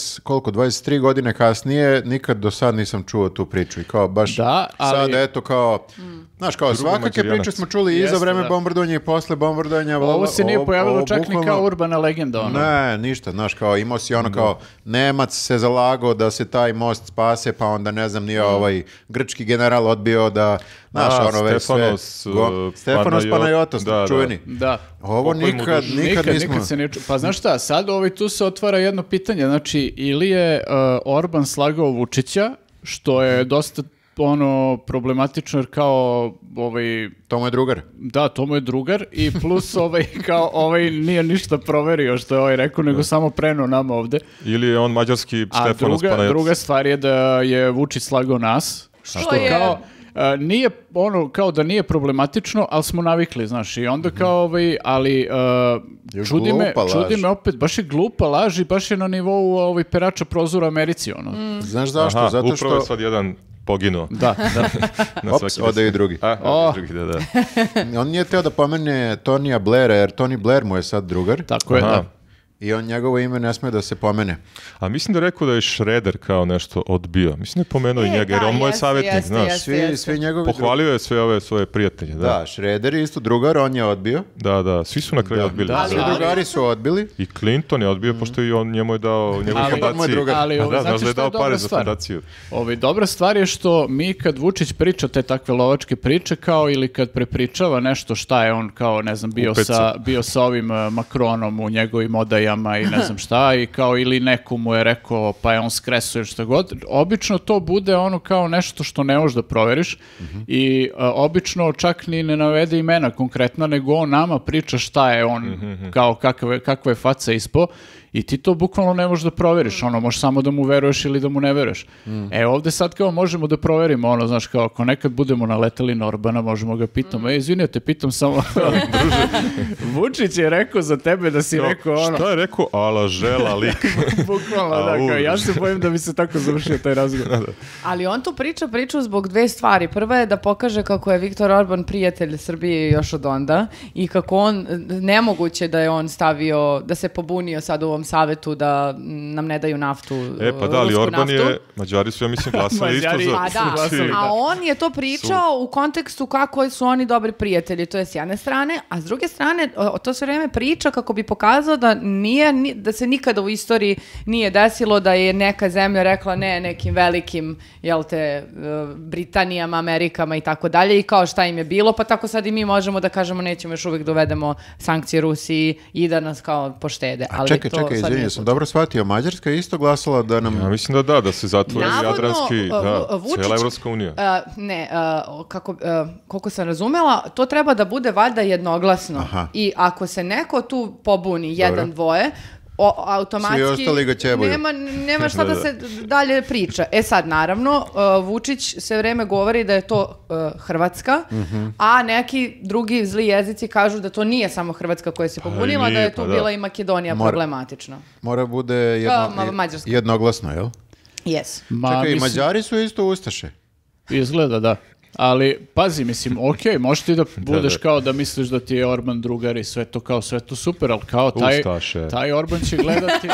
S4: 23 godine kasnije, nikad do sad nisam čuo tu priču i kao baš sad eto kao, znaš kao svakake priče smo čuli i za vreme bombardovanja i posle bombardovanja.
S1: Ovo se nije pojavilo čak ni kao urbana legenda.
S4: Ne, ništa, znaš kao imao si ono kao Nemac se zalagao da se taj most spase, pa onda ne znam nije ovaj grčki general odbio da znaš, ono već sve... Stefanos Panayotos, čuveni.
S1: Da.
S4: Ovo nikad nismo...
S1: se ne... Pa znaš šta, sad tu se otvara jedno pitanje, znači, ili je Orban slagao Vučića, što je dosta problematično, jer kao
S4: to mu je drugar.
S1: Da, to mu je drugar i plus kao nije ništa proverio što je rekao, nego samo prenuo nama ovde.
S2: Ili je on mađarski Stefanos Panayotos.
S1: A druga stvar je da je Vučić slagao nas, što je... Kao, nije kao da nije problematično, ali smo navikli, znaš, i onda kao ali čudi me opet, baš je glupa laž i baš je na nivou perača prozora u Americi,
S4: Znaš zašto? Zato što...
S2: Upravo je sad jedan poginuo.
S1: Da.
S4: Ops, ode i drugi.
S2: Da.
S4: On nije teo da pomene Tonija Blaira, jer Tony Blair mu je sad drugar.
S1: Tako je, da.
S4: I on njegovo ime ne sme da se pomene.
S2: A mislim da je rekao da je Šreder kao nešto odbio. Mislim da je pomenuo i njega, jer on mu je savjetnik, znaš.
S4: Svi njegovi
S2: pohvalio je sve ove svoje prijatelje.
S4: Da, Šreder je isto drugar, on je odbio.
S2: Da, svi su na kraju odbili.
S4: Svi drugari su odbili.
S2: I Clinton je odbio, pošto i on njemu je dao njegovu fondaciju. Znaš da je dao pare za fondaciju.
S1: Dobra stvar je što mi kad Vučić priča te takve lovačke priče, kao ili kad prepričava nešto šta je on kao, ne znam, bio sa ovim Macronom u njegovim odajama i ne znam šta, i kao ili neko mu je rekao pa je on skresuje šta god, obično to bude kao nešto što ne možeš da proveriš i obično čak ni ne navede imena konkretna, nego on nama priča šta je on, kao kakva je faca ispo. I ti to bukvalno ne možeš da proveriš, možeš samo da mu veruješ ili da mu ne veruješ. Ovde sad kao možemo da proverimo, znaš, kao ako nekad budemo naleteli na Orbana, možemo ga pitamo, izvinite, pitam samo, Vučić je rekao za tebe da si rekao
S2: Šta je rekao? Ala žela lik.
S1: Bukvalno, da, kao ja se bojim da bi se tako završio taj razgovor.
S3: Ali on tu priču zbog dve stvari. Prva je da pokaže kako je Viktor Orban prijatelj Srbije još od onda i kako on, nemoguće da je on stavio, da se pobunio sad u ovom savetu da nam ne daju naftu,
S2: pa da, ali Orban je, Mađari su, ja mislim, glasali isto za...
S3: A on je to pričao u kontekstu kako su oni dobri prijatelji, to je s jedne strane, a s druge strane, to sve vreme priča kako bi pokazao da se nikada u istoriji nije desilo da je neka zemlja rekla ne nekim velikim, Britanijama, Amerikama i tako dalje, i kao šta im je bilo, pa tako sad i mi možemo da kažemo nećemo još uvijek dovedemo sankcije Rusiji i da nas kao poštede.
S4: Čekaj, izvinite, sam dobro shvatio, Mađarska je isto glasala da nam...
S2: Ja mislim da se zatvori Jadranski, cijela Evropska unija.
S3: Koliko sam razumela, to treba da bude valjda jednoglasno. I ako se neko tu pobuni, jedan, dvoje, automatski
S4: svi ostali ga ćebaju.
S3: Nema šta da se dalje priča. Sad, naravno, Vučić sve vreme govori da je to Hrvatska, a neki drugi zli jezici kažu da to nije samo Hrvatska koja se pobunila, da je tu bila i Makedonija problematična.
S4: Mora bude jednoglasno, jel?
S3: Yes.
S4: Čekaj, i Mađari su isto ustaše.
S1: Izgleda, da. Ali, pazi, mislim, okej, možeš ti da budeš kao da misliš da ti je Orban drugar i sve to kao, sve to super, ali kao taj Orban će gledati...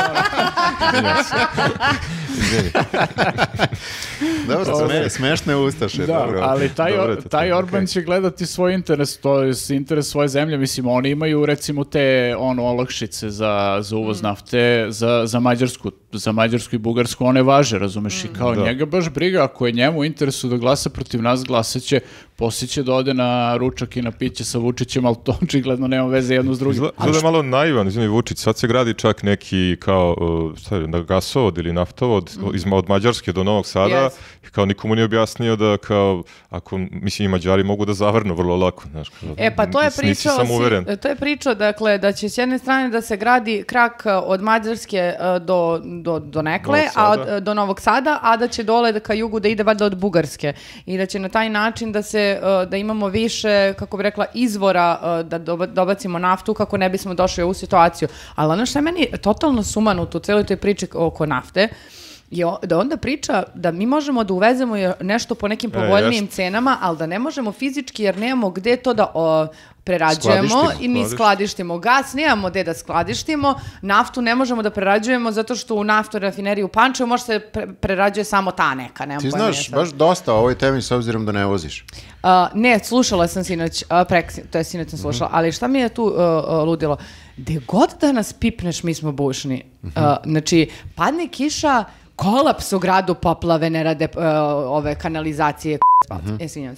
S4: Dobro, smešne ustaše.
S1: Da, ali taj Orban će gledati svoj interes, to je interes svoje zemlje, mislim, oni imaju recimo te olakšice za uvoz nafte, za Mađarsku i Bugarsku, one važe, razumeš, i kao njega baš briga, ako je njemu u interesu da glasa protiv nas, glasaće, poslije će da ode na ručak i na piće sa Vučićem, ali to očigledno nema veze jedno s drugim.
S2: Izgleda malo naivan, izvini Vučić, sad se gradi čak neki kao gasovod ili naftovod od Mađarske do Novog Sada, kao nikomu nije objasnio da kao, ako, mislim, i Mađari mogu da zavrnu vrlo lako, znaš.
S3: Pa to je priča, dakle, da će s jedne strane da se gradi krak od Mađarske do nekle, do Novog Sada, a da će dole ka jugu da ide valjda od Bugarske i da će na taj način da imamo više, kako bi rekla, izvora da dobacimo naftu kako ne bismo došli u ovu situaciju. Ali ono što je meni totalno sumanuto u celoj toj priči oko nafte je da onda priča da mi možemo da uvezemo nešto po nekim povoljnijim cenama, ali da ne možemo fizički jer nemamo gde to da prerađujemo i mi skladištimo gas, nemamo gde da skladištimo, naftu ne možemo da prerađujemo zato što u naftu rafineriji u Pančevu može se prerađuje samo ta neka.
S4: Ti znaš baš dosta o ovoj temi s obzirom da ne voziš.
S3: Ne, slušala sam sinoć, sinoć sam slušala, ali šta mi je tu ludilo? Gde god da nas pipneš, mi smo bušni. Znači, padne kiša, kolaps u gradu, poplave, ne rade ove kanalizacije, svinjam se.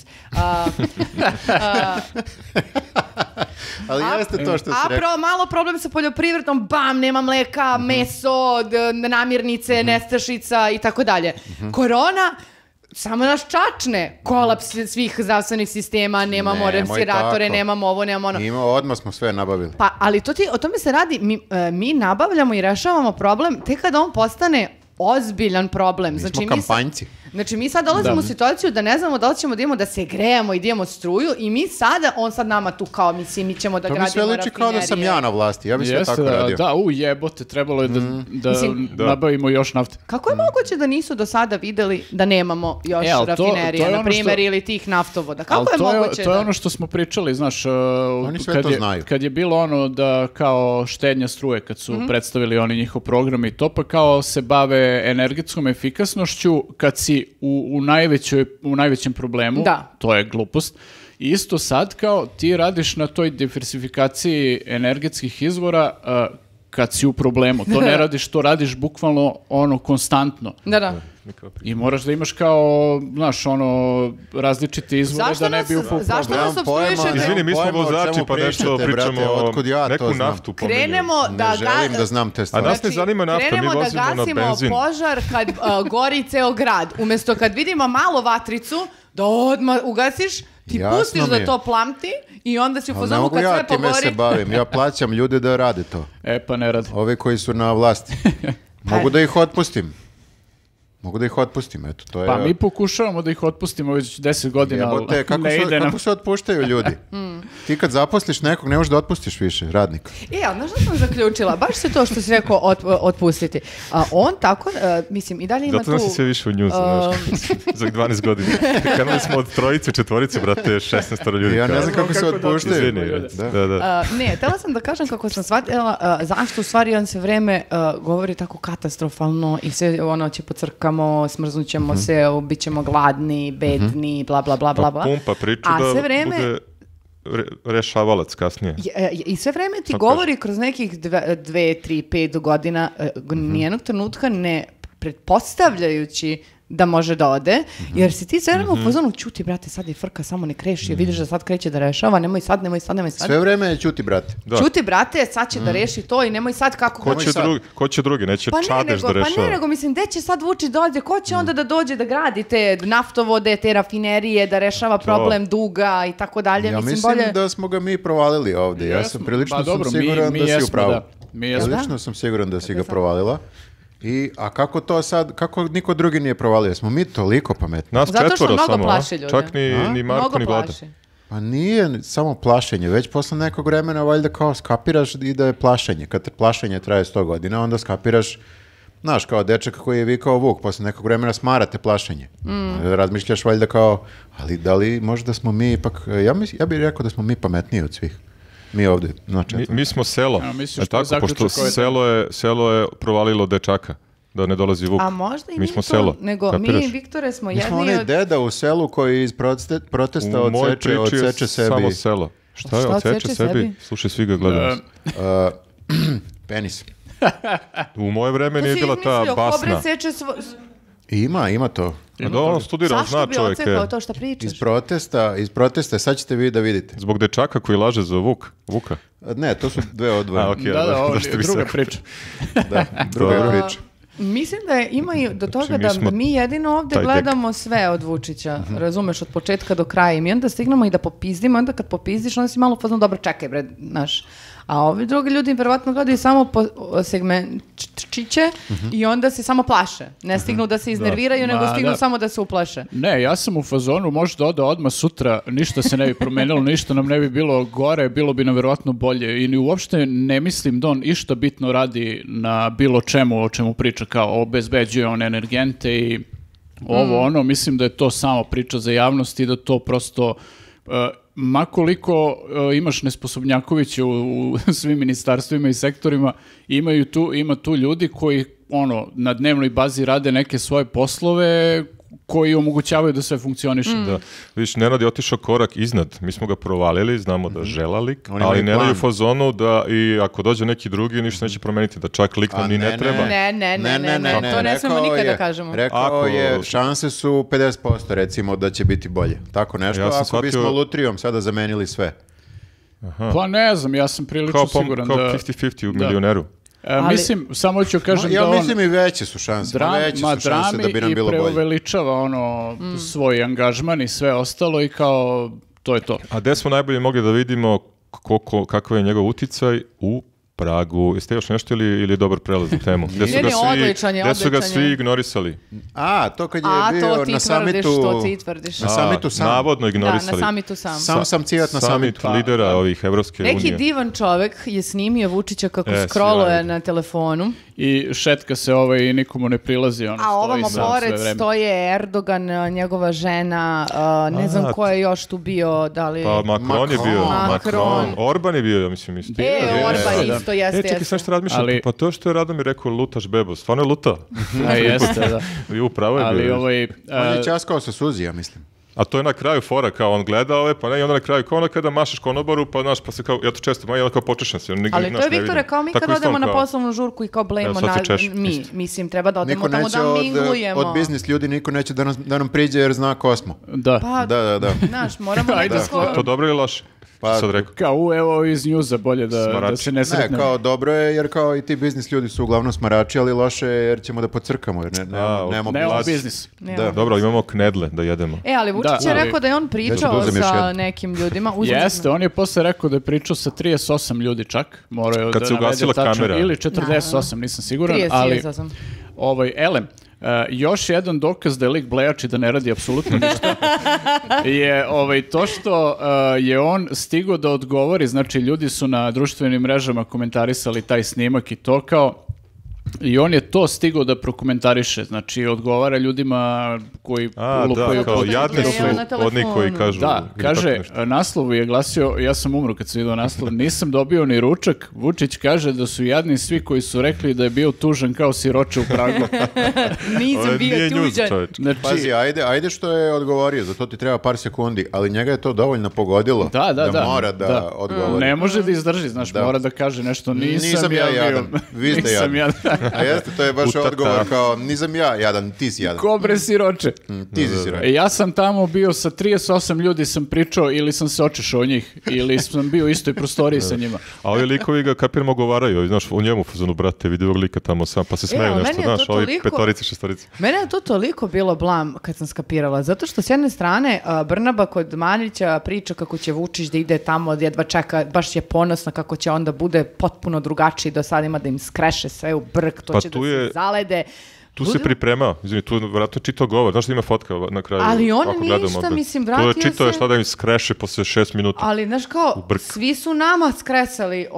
S4: Ali jeste to što si rekao.
S3: Malo problem sa poljoprivredom, bam, nema mleka, meso, namirnice, nestašica i tako dalje. Korona, samo nas čačne, kolaps svih zdravstvenih sistema, nemamo respiratore, nemamo ovo, nemamo ono.
S4: Odmah smo sve nabavili.
S3: Pa, ali o tome se radi, mi nabavljamo i rešavamo problem tek kada on postane ozbiljan problem.
S4: Mi smo kampanjci.
S3: Znači, mi sad dolazimo u situaciju da ne znamo da li ćemo da imamo da se grejemo i da imamo struju i mi sada, on sad nama tu kao, mislim, mi ćemo da gradimo rafinerije.
S4: To mi sve liči kao da sam ja na vlasti, ja bi sve tako radio.
S1: Da, jebote, trebalo je da nabavimo još nafte.
S3: Kako je moguće da nisu do sada videli da nemamo još rafinerije, na primjer, ili tih naftovoda? Kako je moguće?
S1: To je ono što smo pričali, znaš,
S4: oni sve to znaju.
S1: Kad je bilo ono da kao štednja struje, kad su predstavili oni njihov program i to, pa kao se bave energetskom efikasnošću, kad si u najvećem problemu, to je glupost. Isto sad kao ti radiš na toj diversifikaciji energetskih izvora kad si u problemu. To ne radiš, to radiš bukvalno konstantno.
S3: Da.
S1: I moraš da imaš kao, znaš, različite izvore da ne bi upao problem.
S3: Zašto nas obstruišete?
S2: Izvini, mi smo vozači pa nešto pričamo neku naftu.
S3: Krenemo
S4: da... Ne želim da znam te stvari.
S2: A nas ne zanima nafta, mi vozimo na benzin.
S3: Krenemo da gasimo požar kad gori ceo grad. Umesto kad vidimo malo vatricu, da odmah ugasiš, ti pustiš da to plamti i onda si u fazonu kad sve pogori...
S4: Ne mogu ja time se bavim, ja plaćam ljude da rade to.
S1: Pa ne radi.
S4: Ovi koji su na vlasti. Mogu da ih otpustim. Eto, to je...
S1: Pa mi pokušavamo da ih otpustimo već 10 godina, ali ne ide nam.
S4: Kako se otpuštaju ljudi? Ti kad zaposliš nekog, ne možeš da otpustiš više radnika.
S3: Znaš što sam zaključila? Baš se to što si rekao otpustiti. On tako, mislim, i dalje ima tu...
S2: Zato nosi sve više u nju, znaš, za 12 godina. Krenuli smo od 3, 4, brate, 16 ljudi.
S4: Ja ne znam kako se otpuštaju.
S2: Da.
S3: Ne, htjela sam da kažem kako sam shvatila, zašto u stvari on se vreme govori tako katastrofalno i sve će pocrkamo, smrznućemo se, bit ćemo gladni, bedni, bla, bla, bla, bla.
S2: Pa pumpa priču da bude rešavalac kasnije.
S3: I sve vreme ti govori kroz nekih 2, 3, 5 godina, nijednog trenutka ne pretpostavljajući da može da ode, jer si ti sve vreme u fazonu, ćuti brate, sad je frka, samo ne kreši, vidiš da sad kreće da rešava, nemoj sad.
S4: Sve vreme je ćuti brate.
S3: Ćuti brate, sad će da reši to i nemoj sad kako...
S2: Ko će drugi, neće Čadež da rešava.
S3: Pa ne, nego mislim, gde će sad Vučić dođe, ko će onda da dođe da gradi te naftovode, te rafinerije, da rešava problem duga i tako dalje.
S4: Ja mislim da smo ga mi provalili ovdje, ja sam prilično siguran da si u pravu.
S1: Mi jesmo.
S4: Lično sam siguran da si ga provalila. A kako to sad, kako niko drugi nije provalio? Smo mi toliko pametni.
S2: Nas
S3: zato što mnogo
S2: samo,
S3: plaši ljude.
S2: Čak ni Marko, ni Vlada.
S4: Pa nije samo plašenje, već posle nekog vremena valjda kao skapiraš i da je plašenje. Kad plašenje traje 100 godina, onda skapiraš, znaš, kao dečak koji je vikao Vuk, posle nekog vremena smarate plašenje. Razmišljaš valjda kao, ali da li možda smo mi ipak, ja bih rekao da smo mi pametniji od svih. Mi ovdje, znači.
S2: Mi smo selo. Tako, pošto selo je provalilo dečaka. Da ne dolazi Vuk.
S3: A možda i
S2: mi smo selo.
S3: Nego
S2: kapiraš?
S3: Mi, Viktore, smo jedni
S4: od... Mi smo onaj deda u selu koji iz protesta odseče sebi.
S2: Samo selo. Šta je odseče sebi? Slušaj, svi ga gledamo.
S4: Penis.
S2: U moje vreme nije bila ta basna.
S4: Ima to.
S2: Da, on studira, on zna čovjeke.
S3: Zašto bi to što pričaš?
S4: Iz protesta, sad ćete vi da vidite.
S2: Zbog dečaka koji laže za Vuka?
S4: Ne, to su dve odvojene.
S1: Ovo je druga priča.
S4: Da, druga priča.
S3: Mislim da imaju do toga znači, da mi jedino ovdje gledamo sve od Vučića, razumeš, od početka do kraja i mi onda stignemo i da popizdimo, onda kad popizdiš, onda si malo fazno, dobro, čekaj bre, znaš. A ovi drugi ljudi verovatno gledaju samo po segmentčiće i onda se samo plaše. Ne stignu da se iznerviraju, nego stignu samo da se uplaše.
S1: Ne, ja sam u fazonu, možda ode odmah sutra, ništa se ne bi promenilo, ništa nam ne bi bilo gore, bilo bi nam verovatno bolje. I ni uopšte ne mislim da on išta bitno radi na bilo čemu, o čemu priča, kao obezbeđuje on energente i ono, mislim da je to samo priča za javnost i da to prosto... makoliko imaš nesposobnjakoviće u svim ministarstvima i sektorima, ima tu ljudi koji na dnevnoj bazi rade neke svoje poslove koji omogućavaju da sve funkcioniše.
S2: Da. Vidiš, Nenad je otišao korak iznad. Mi smo ga provalili, znamo da žela lik, ali Nenad je u fazonu da i ako dođe neki drugi, ništa neće promeniti, da čak lik nam ni ne treba.
S3: Ne, to ne smemo nikada da kažemo.
S4: Rekao je, šanse su 50%, recimo, da će biti bolje. Tako nešto, ako bismo lutrijom sada zamenili sve.
S1: Pa ne znam, ja sam prilično siguran da...
S2: Kao 50-50 u milioneru.
S1: Mislim, samo ću kažem
S4: ja mislim i veće su šanse. Veće su šanse da bi nam bilo bolje.
S1: I preuveličava svoj angažman i sve ostalo i kao to je to.
S2: A gde smo najbolje mogli da vidimo kakav je njegov uticaj u Pragu? Jeste još nešto ili je dobar prelaz na temu? Gde su ga svi ignorisali?
S4: To kad je bio na samitu...
S3: To ti tvrdiš.
S4: Na samitu sam.
S2: Navodno ignorisali.
S3: Da, na samitu sam.
S4: Sam cijet na samitu.
S2: Samit lidera ovih Evropske unije.
S3: Neki divan čovek je snimio Vučića kako scrolluje na telefonu.
S1: I šetka se i nikomu ne prilazi.
S3: A ovamo pored stoje Erdogan, njegova žena, ne znam ko je još tu bio, da li...
S2: Pa Macron je bio. Orban je bio, ja mislim, isto.
S3: Orban isto, jeste.
S2: Čekaj, sad što razmišljam, pa to što je Radomir rekao lutaš bebo, stvarno je luta.
S1: Jeste, da.
S2: I upravo je bio.
S4: On je časkao sa suzi, ja mislim.
S2: A to je na kraju fora, kao on gleda pa ne, i onda na kraju, kao onda kada mašaš konobaru, pa znaš, pa se kao, ja to često, i onda kao počešam se.
S3: Ali to je, Viktore, kao mi kad odemo na poslovnu žurku i kao blejemo mi, mislim, treba da odemo tamo da minglujemo.
S4: Od biznis ljudi niko neće da nam priđe jer zna ko smo.
S1: Da.
S4: Da.
S3: Znaš, moramo nekako...
S2: To dobro ili loše?
S4: Pa,
S1: kao evo iz njuza bolje da se ne sretnemo.
S4: Ne, kao dobro je jer kao i ti biznis ljudi su uglavnom smarači, ali loše je jer ćemo da pocrkamo jer nemamo
S1: biznis.
S2: Dobro, imamo knedle da jedemo.
S3: Ali Vučić je rekao da je on pričao sa nekim ljudima.
S1: Jeste, on je posle rekao da je pričao sa 38 ljudi čak. Morao
S2: kad se ugasila kamera.
S1: Ili 48, nisam siguran. 38. Elem, još jedan dokaz da je lik blejač i da ne radi apsolutno ništa je to što je on stigao da odgovori, znači ljudi su na društvenim mrežama komentarisali taj snimak i to kao i on je to stigao da prokomentariše, znači odgovara ljudima koji lupaju.
S2: Kao jadni su oni koji kažu.
S1: Da, kaže, naslov je glasio, ja sam umro kad sam vidio naslov, nisam dobio ni ručak, Vučić kaže da su jadni svi koji su rekli da je bio tužan kao siroče u Pragu.
S3: Nisam bio tužan.
S4: Znači, pazi, ajde što je odgovorio, za to ti treba par sekundi, ali njega je to dovoljno pogodilo da mora da odgovori.
S1: Ne može da izdrži, znaš, mora da kaže nešto, nisam ja
S4: jadan, vi ste jadan. A jeste, to je baš odgovor kao, nisam ja jadan, ti si jadan.
S1: Ko bre siroče?
S4: Ti si siroče.
S1: Ja sam tamo bio sa 38 ljudi sam pričao ili sam se očešao njih ili sam bio u istoj prostoriji sa njima.
S2: A ovi likovi ga kapiramo govaraju, znaš, u njemu fazonu, brate, vidi ovog lika tamo sam, pa se smeju nešto, znaš, ovi petorice, šestorice.
S3: Mene je to toliko bilo blam kad sam skapirala, zato što s jedne strane Brnaba kod Manića priča kako će Vučić da ide tamo, jedva čeka, baš je ponosna kako će onda bude potpuno drugačiji do sad ima da im skreše sve u brk, to će da se zalede.
S2: Tu se pripremao, izvini, tu vratno čitao govor, znaš da ima fotka na kraju.
S3: Ali on ništa, mislim, vratio se...
S2: To je čitao šta da im skreše posle 6 minuta.
S3: Ali, znaš kao, svi su nama skresali,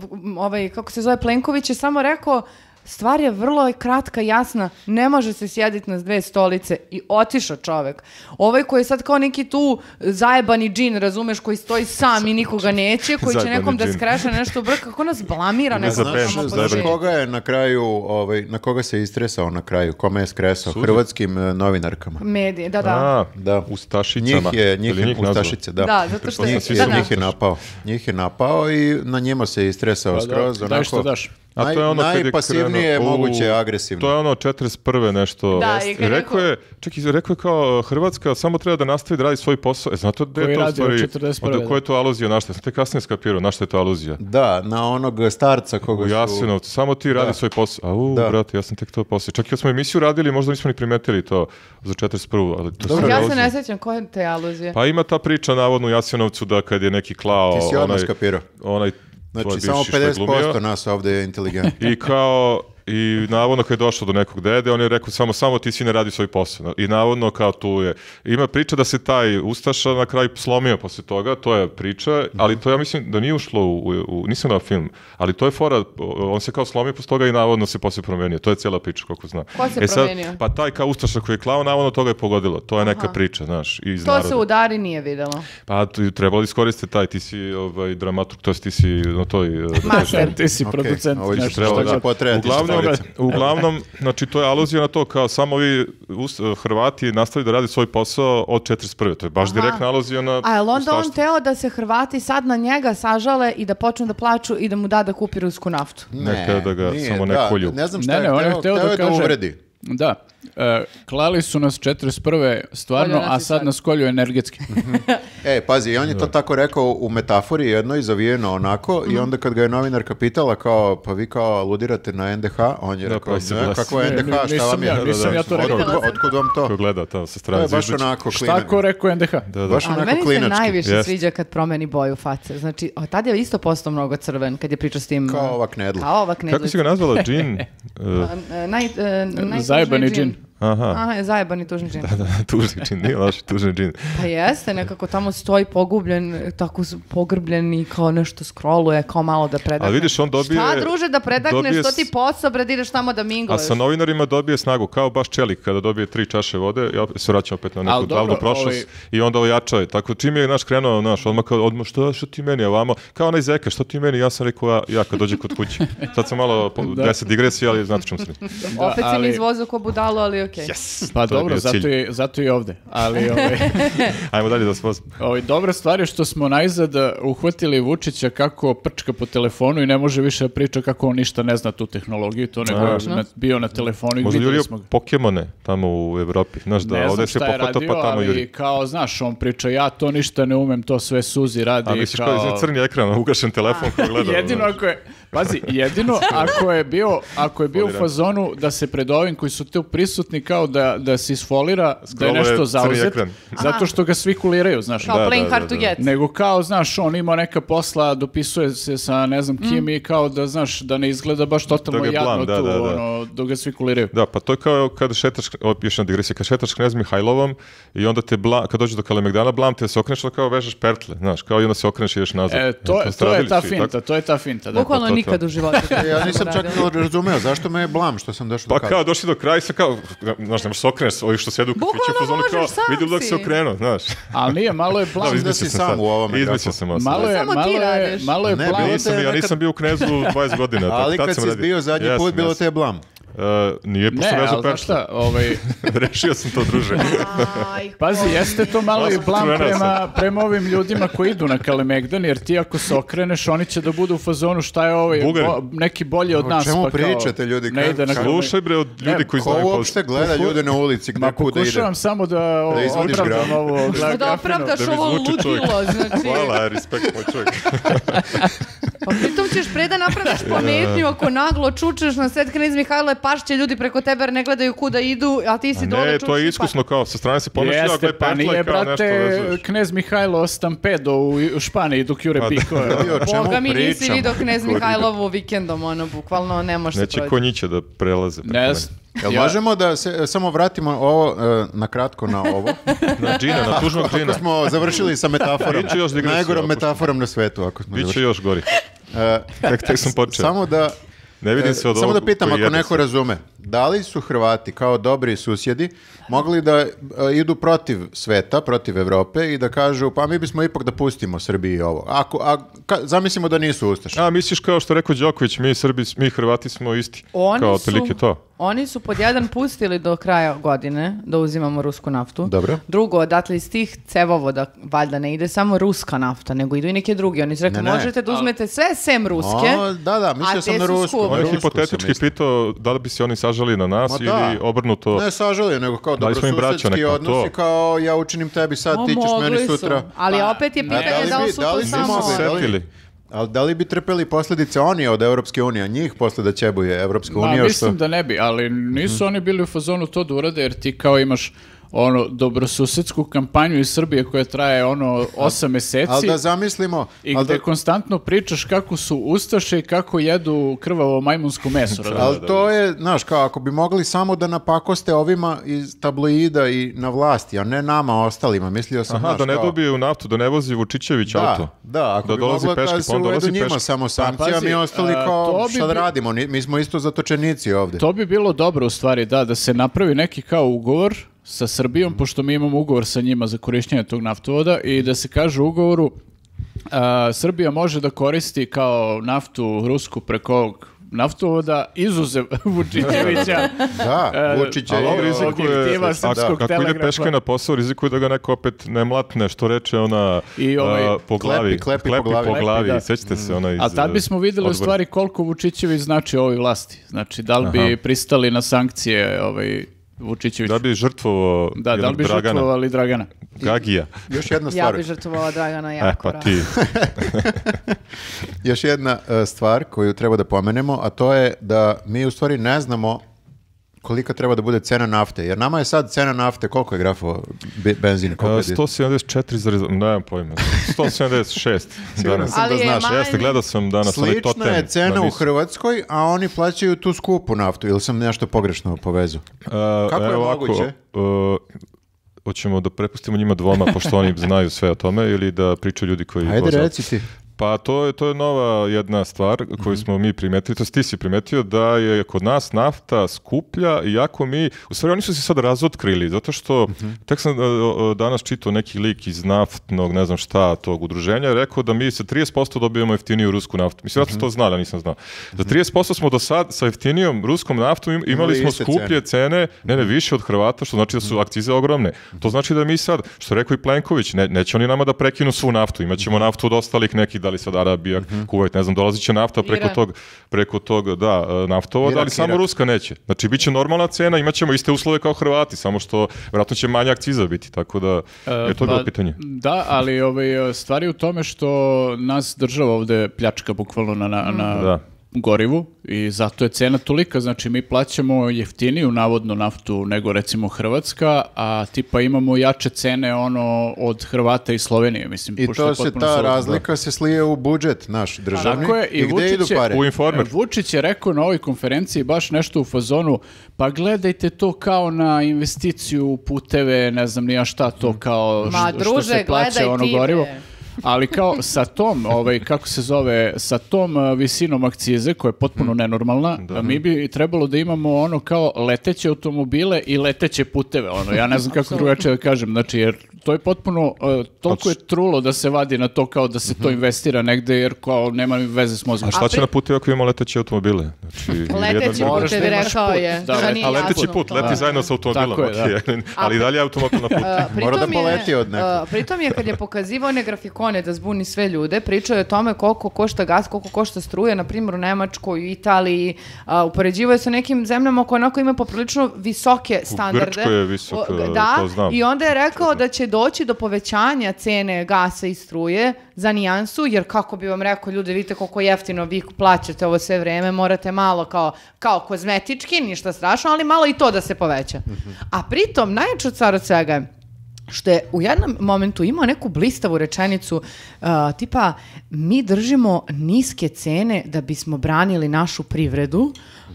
S3: kako se zove, Plenković je samo rekao, stvar je vrlo kratka, jasna, ne može se sjediti na 2 stolice i otišao čovek. Ovaj koji je sad kao neki tu zajebani džin, razumeš, koji stoji sam i nikoga neće, koji će nekom da skreše nešto u brk, kako nas blamira.
S4: Znaš koga je na kraju, na koga se istresao na kraju, kome je skresao? Hrvatskim novinarkama.
S3: Medije, da.
S2: Ustašicama.
S4: Njih Ustašice, da.
S3: Da, zato što
S4: njih je napao i na njima se istresao skroz.
S1: Daj što daš.
S2: A to je ono
S4: najpasivnije moguće agresivno.
S2: To je ono 41. nešto.
S3: Da,
S2: rekao je kao Hrvatska samo treba da nastavi da radi svoj posao. Znate da je to u stvari, ko je to aluzija na šta? Sam te kasnije skapirao na šta je to aluzija.
S4: Da, na onog starca koga
S2: u Jasenovcu, samo ti radi svoj posao. Brate, ja sam tek to posao. Čak i kad smo emisiju radili, možda nismo ni primetili to za 41. Ali to
S3: dobro, ja se ne sjećam koje te aluzije.
S2: Pa ima ta priča navodno u Jasenovcu da kad je neki klao...
S4: Ti si odmah skapirao. Znači, samo 50% nas ovdje je inteligentno.
S2: I navodno kad je došlo do nekog dede, on je rekao samo ti si ne radi svoj posao. I navodno kao tu je. Ima priča da se taj Ustaša na kraju slomio posle toga, to je priča, ali to ja mislim da nije ušlo nisam na film, ali to je fora, on se kao slomio posle toga i navodno se posle promenio. To je cijela priča, koliko znam.
S3: Ko se promenio?
S2: Pa taj kao Ustaša koji je klao, navodno toga je pogodilo. To je neka priča, znaš, iz
S3: to
S2: naroda.
S3: se u Dari nije videlo.
S2: Pa trebalo iskoristiti taj, ti si dramaturg, to ti si na toj...
S3: Master.
S1: Ti si producent.
S2: Uglavnom, znači to je aluzija na to kao samo ovi Hrvati nastavili da radi svoj posao od 41. To je baš direktna aluzija na...
S3: A je li onda on teo da se Hrvati sad na njega sažale i da počnu da plaču i da mu da kupi rusku naftu?
S2: Neka da ga samo ne kolju.
S4: Ne znam šta je teo da uvredi.
S1: Da, klali su nas 41. stvarno, a sad nas kolju energetski.
S4: Pazi, on je to tako rekao u metafori jednoj, zavijeno onako, i onda kad ga je novinarka pitala kao, pa vi kao aludirate na NDH, on je rekao, kako je NDH, šta vam je?
S1: Nisam ja to rekao.
S4: Otkud vam to?
S2: Ko gleda tamo sa strane.
S4: To je baš onako
S1: klinac. Šta ko rekao NDH?
S3: Ali meni se najviše sviđa kad promeni boju face. Znači, tad je isto postao mnogo crven kad je pričao s tim...
S4: Kao ova knedla.
S2: Kako si ga nazvala? Džin?
S1: Zajebani džin.
S3: Aha, zajebani tužni džin.
S2: Da, tužni džin, nije loš tužni džin.
S3: Pa jeste, nekako tamo stoji pogubljen, tako pogrbljen i kao nešto scrolluje, kao malo da predakne.
S2: Ali vidiš, on dobije...
S3: Šta, druže, da predakneš, što ti posao, bre, ideš tamo da mingluješ.
S2: A sa novinarima dobije snagu, kao baš čelik, kada dobije 3 čaše vode, ja se vraćam opet na neku davnu prošlost i onda ojačao. Tako, čim je krenuo, odmah kao, što ti meni ovamo? Kao onaj Zeka, što ti meni? Ja sam rekao, ja kad dođe kod kuće. Sad sam malo 10 digresija, ali znate čemu se.
S3: Opet si mi izvozio ko budalo, ali okej.
S2: Yes,
S1: pa dobro, zato i ovde. Ali,
S2: ajmo dalje da se vozimo.
S1: Dobra stvar je što smo najzad uhvatili Vučića kako prčka po telefonu i ne može više da priča kako on ništa ne zna tu tehnologiju, to nego bio na telefonu.
S2: Možda jurio Pokemone tamo u Evropi. Znaš da ovde se pohvata pa tamo juri.
S1: Ali kao, znaš, on priča, ja to ništa ne umem, to sve Suzi radi.
S2: A misliš kao crni ekran, ugašen telefon koji gleda.
S1: Jedino ako je, pazi, ako je bio u fazonu da se pred ovim koji su tu prisutni kao da se isfolira, da je nešto zauzet, zato što ga svi kuliraju, znaš.
S3: Kao playing hard to get.
S1: Nego kao, znaš, on ima neka posla, dopisuje se sa ne znam kim i kao da, znaš, da ne izgleda baš totalno jadno tu, dok ga svi kuliraju.
S2: Da, pa to je kao kada šetaš, još jedna digresija, kada šetaš knez Mihajlovom i onda te kad dođeš do Kalemegdana, blam te se okreneš, kao vežeš pertle, znaš, kao i onda se okreneš i ideš nazad.
S1: To je ta finta.
S3: Bukvalno nikad u životu.
S4: Ja nisam čak razumeo, zašto me je blam što sam došao do
S2: kada? Pa kao došli do kraja se kao, znaš, nemaš se okreneš, ovi što sjedu u kafiću, pozvoni kao, vidim dok se okrenuo, znaš.
S1: Ali nije, malo je blam.
S4: Da si sam u ovome.
S2: Izmislio sam vas.
S1: Malo je blam.
S2: Ja nisam bio u Knezu 20 godina.
S4: Ali kad si bio zadnji put, bilo te je blam.
S2: Nije pošto vezu pečla. Rešio sam to, druže.
S1: Pazi, jeste to malo i blam prema ovim ljudima koji idu na Kalemegdan, jer ti ako se okreneš, oni će da budu u fazonu šta je ovo, neki bolji od nas.
S4: O čemu pričate, ljudi?
S2: Slušaj bre od ljudi koji znaju.
S4: Ko uopšte gleda ljude na ulici gde kuda ide?
S1: Pokušavam samo da opravdam ovo.
S3: Da opravdaš ovo ludilo, znači.
S2: Hvala, respekt moj čovjek.
S3: Pa pritom ćeš pre da napraviš pametnju ako naglo čučeš na sred Knez Mihajlo, pašće ljudi preko tebe jer ne gledaju kuda idu, a ti si dole čučiš.
S2: Ne, to je iskusno kao sa strane se pomišlja, a gledaj petla i kao nešto vezuješ.
S1: Knez Mihajlo stampedo u Španiji dok jure bikove.
S3: Boga mi nisi vidio Knez Mihajlovu vikendom, bukvalno ne može se proći.
S2: Neće konjiće da prelaze.
S4: Možemo da se samo vratimo ovo na kratko na ovo.
S2: Na džina, na tužnog džina.
S4: Ako smo završili sa metaforom, najgorom metaforom na svetu.
S2: Biće još gori. Tek sam počeo.
S4: Samo da
S2: ne vidim se od
S4: samo da pitam ako neko razume, da li su Hrvati kao dobri susjedi mogli da idu protiv sveta, protiv Evrope i da kažu pa mi bismo ipak da pustimo Srbiji ovo. Zamislimo da nisu ustaše.
S2: Misliš kao što rekao Đoković, mi Hrvati smo isti. Kao otprilike to.
S3: Oni su pod jedan pustili do kraja godine da uzimamo rusku naftu.
S4: Dobro.
S3: Drugo, odatle iz tih cevovoda valjda ne ide samo ruska nafta, nego idu i neke drugi. Oni su rekli, možete da uzmete sve sem ruske.
S4: Da, mislio sam na rusku.
S2: On je hipotetički pitao da li bi se oni sažali na nas ili obrnuto.
S4: Ne sažali, nego kao dobrosusedski odnosi, kao ja učinim tebi sad, ti ćeš meni sutra.
S3: Ali opet je pitanje da li su to samo...
S4: Ali da li bi trpeli posljedice oni od Evropske unije, a njih posle da ćebuje Evropska unija?
S1: Mislim da ne bi, ali nisu oni bili u fazonu to da urade, jer ti kao imaš dobrosusedsku kampanju iz Srbije koja traje 8 meseci.
S4: Ali da zamislimo...
S1: I gde konstantno pričaš kako su ustaše i kako jedu krvavo majmunsko meso.
S4: Ali to je, znaš, kao ako bi mogli samo da napakoste ovima iz tabloida i na vlasti, a ne nama ostalima. Mislio sam,
S2: da ne dobiju naftu, da ne vozi Vučićević auto.
S4: Da, ako bi moglo da se uvedu njima samo sankcija, mi ostali kao šta da radimo, mi smo isto zatočenici ovde.
S1: To bi bilo dobro u stvari, da se napravi neki kao ugovor sa Srbijom, pošto mi imamo ugovor sa njima za korištenje tog naftovoda i da se kaže u ugovoru Srbija može da koristi kao naftu rusku preko ovog naftovoda, izuzev Vučićevića.
S4: Da, Vučić je
S1: objektiva srpskog telegrafa.
S2: Ako ide peške na posao, rizikuje da ga neko opet ne mlatne, što reče ona po glavi. Klepi po glavi. Sećate se ona iz...
S1: A tad bismo videli u stvari koliko Vučićević znači ovoj vlasti. Znači, da li bi pristali na sankcije Vučićević.
S2: Da bi žrtvovao Dragana.
S1: Da li bi žrtvovali Dragana?
S2: Gagija.
S4: Još jedna stvar.
S3: Ja bi žrtvovala Dragana jako rado.
S4: Još jedna stvar koju treba da pomenemo, a to je da mi u stvari ne znamo kolika treba da bude cena nafte. Jer nama je sad cena nafte, koliko je grafo benzina?
S2: 174, nemam pojma. 176.
S4: Siguran sam da znaš.
S2: Jeste, gledao sam danas.
S4: Slična je cena u Hrvatskoj, a oni plaćaju tu skupu naftu. Ili sam nešto pogrešno povezao? Kako je moguće?
S2: Hoćemo da prepustimo njima dvoma, pošto oni znaju sve o tome, ili da pričaju ljudi koji...
S4: Ajde, reci ti.
S2: Pa to je nova jedna stvar koju smo mi primetili, to ti si primetio da je kod nas nafta skuplja, iako mi, u stvari oni su se sad razotkrili, zato što tek sam danas čitao neki lik iz naftnog, ne znam šta, tog udruženja, rekao da mi sa 30% dobijemo jeftiniju rusku naftu. Mislim, ja sam to znao, nisam znao. Za 30% smo do sad sa jeftinijom ruskom naftom imali smo skuplje cene, ne više od Hrvata, što znači da su akcize ogromne. To znači da mi sad, što rekao i Plenković, neće oni nama da prekinu svu naftu, imaćemo naftu od ostalih nekih, da li sad Arabija, Kuvajt, ne znam, dolazit će nafta preko tog naftovoda, ali samo ruska neće. Znači, bit će normalna cena, imat ćemo iste uslove kao Hrvati, samo što vjerojatno će manja akciza biti, tako da je to bilo pitanje.
S1: Da, ali stvari u tome što nas država ovde pljačka bukvalno na gorivu i zato je cena tolika, znači mi plaćamo jeftiniju navodno naftu nego recimo Hrvatska, a tipa imamo jače cene od Hrvata i Slovenije, mislim.
S4: I to se ta razlika se slije u budžet naš državni.
S1: Tako je,
S4: i gde idu pare?
S2: U Informer.
S1: Vučić je rekao na ovoj konferenciji baš nešto u fazonu, pa gledajte to kao na investiciju u puteve, ne znam ni ja šta to kao što se plaća gorivo. Ali kao sa tom, kako se zove, sa tom visinom akcize, koja je potpuno nenormalna, mi bi trebalo da imamo kao leteće automobile i leteće puteve. Ja ne znam kako drugačije da kažem, znači jer to je potpuno, toliko je trulo da se vadi na to kao da se to investira negde, jer kao nema veze s mozgom.
S2: A šta će na putevi ako imamo leteće automobile?
S3: Znači, leteći putevi, rekao je.
S2: A leteći put, leti zajedno sa automobilom, ali dalje automobil na putu.
S4: Mora da poleti od nekog.
S3: Pritom je, kad je pokazivao one grafikone da zbuni sve ljude, pričao je o tome koliko košta gas, koliko košta struje, na primjer u Nemačkoj, u Italiji, upoređivao je sa nekim zemljama koje onako imaju poprilično visoke standarde.
S2: U Grčkoj je visok, to znam.
S3: I onda je rekao da će doći do povećanja cene gasa i struje za nijansu, jer kako bi vam rekao, ljudi, vidite koliko jeftino vi plaćate ovo sve vreme, morate malo kao kozmetički, ništa strašno, ali malo i to da se poveća. A pritom, najjače od svega je što je u jednom momentu imao neku blistavu rečenicu, tipa, mi držimo niske cene da bismo branili našu privredu.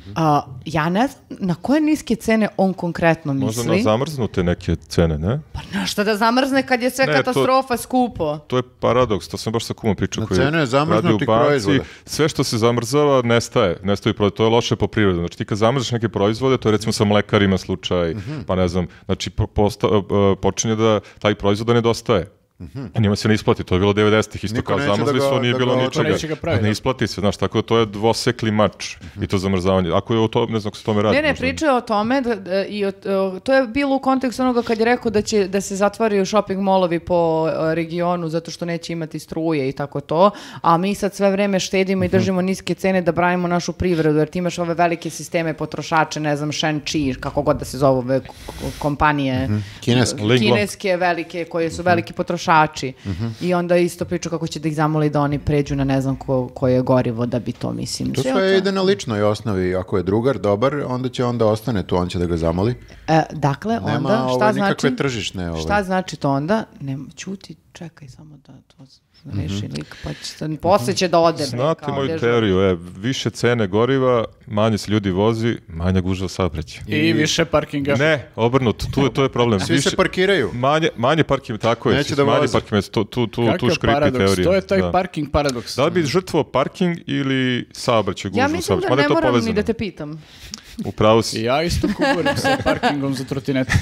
S3: Ja ne znam na koje niske cene on konkretno misli.
S2: Možda na zamrznute neke cene, ne?
S3: Pa na šta da zamrzne kad je sve katastrofa skupo?
S2: To je paradoks, to sam baš sa kumom pričao.
S4: Na cene zamrznutih proizvoda.
S2: Sve što se zamrzava nestaje to je loše po prirodu. Znači ti kad zamrzneš neke proizvode, to je recimo sa mlekarima slučaj, pa ne znam, znači počinje da taj proizvod da nedostaje. Njima se ne isplati, to je bilo 90-ih, isto kao zamrzli su, nije bilo ničega. Ne isplati se, znaš, tako da to je dvosekli mač i to zamrzavanje. Ako je o to, ne znam kako se tome radi.
S3: Ne, pričaju o tome i to je bilo u kontekstu onoga kad je rekao da se zatvaraju shopping molovi po regionu zato što neće imati struje i tako to, a mi sad sve vreme štedimo i držimo niske cene da branimo našu privredu, jer ti imaš ove velike sisteme potrošače, ne znam, Shang-Chi, kako god da se zove ove kompanije kineske velike, koje su veliki potrošači. I onda isto priča kako će da ih zamoli da oni pređu na ne znam koje gorivo da bi to, mislim.
S4: To sve ide na ličnoj osnovi. Ako je drugar dobar, onda ostane tu, on će da ga zamoli.
S3: Dakle, onda šta znači?
S4: Nikakve tržišne.
S3: Šta znači to onda? Ćuti, čekaj samo da to reši lik, pa posle će da ode.
S2: Znate moju teoriju, više cene goriva, manje se ljudi vozi, manja gužva saobraćaja.
S1: I više parkinga.
S2: Ne, obrnuto, to je problem.
S4: Svi se parkiraju.
S2: Manje parking, tako je.
S4: Neće da voze.
S2: Tu škripi teorije.
S1: To je taj parking paradoks.
S2: Da li bi žrtvovao parking ili saobraćaj, gužvu
S3: saobraćaja? Ja mislim da ne moram ni da te pitam.
S2: Upravo si.
S1: Ja isto kuburim sa parkingom za trotinete.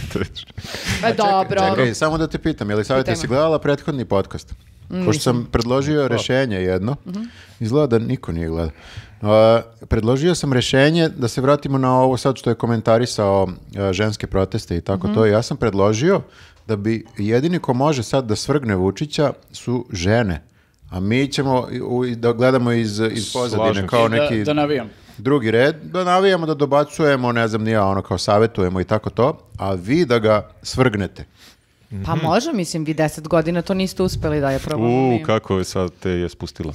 S3: Dobro.
S4: Čekaj, samo da te pitam, je li savjeta si gledala prethodni podcast? Pošto sam predložio rešenje jedno, izgleda da niko nije gledao. Predložio sam rešenje da se vratimo na ovo sad što je komentarisao ženske proteste i tako to. Ja sam predložio da bi jedini ko može sad da svrgne Vučića su žene. A mi ćemo da gledamo iz pozadine kao neki...
S1: Da navijam.
S4: Drugi red, da navijamo, da dobacujemo, ne znam, nije kao savjetujemo i tako to, a vi da ga svrgnete.
S3: Pa može, mislim, vi 10 godina to niste uspeli da je probamo.
S2: Kako je sad te je spustila.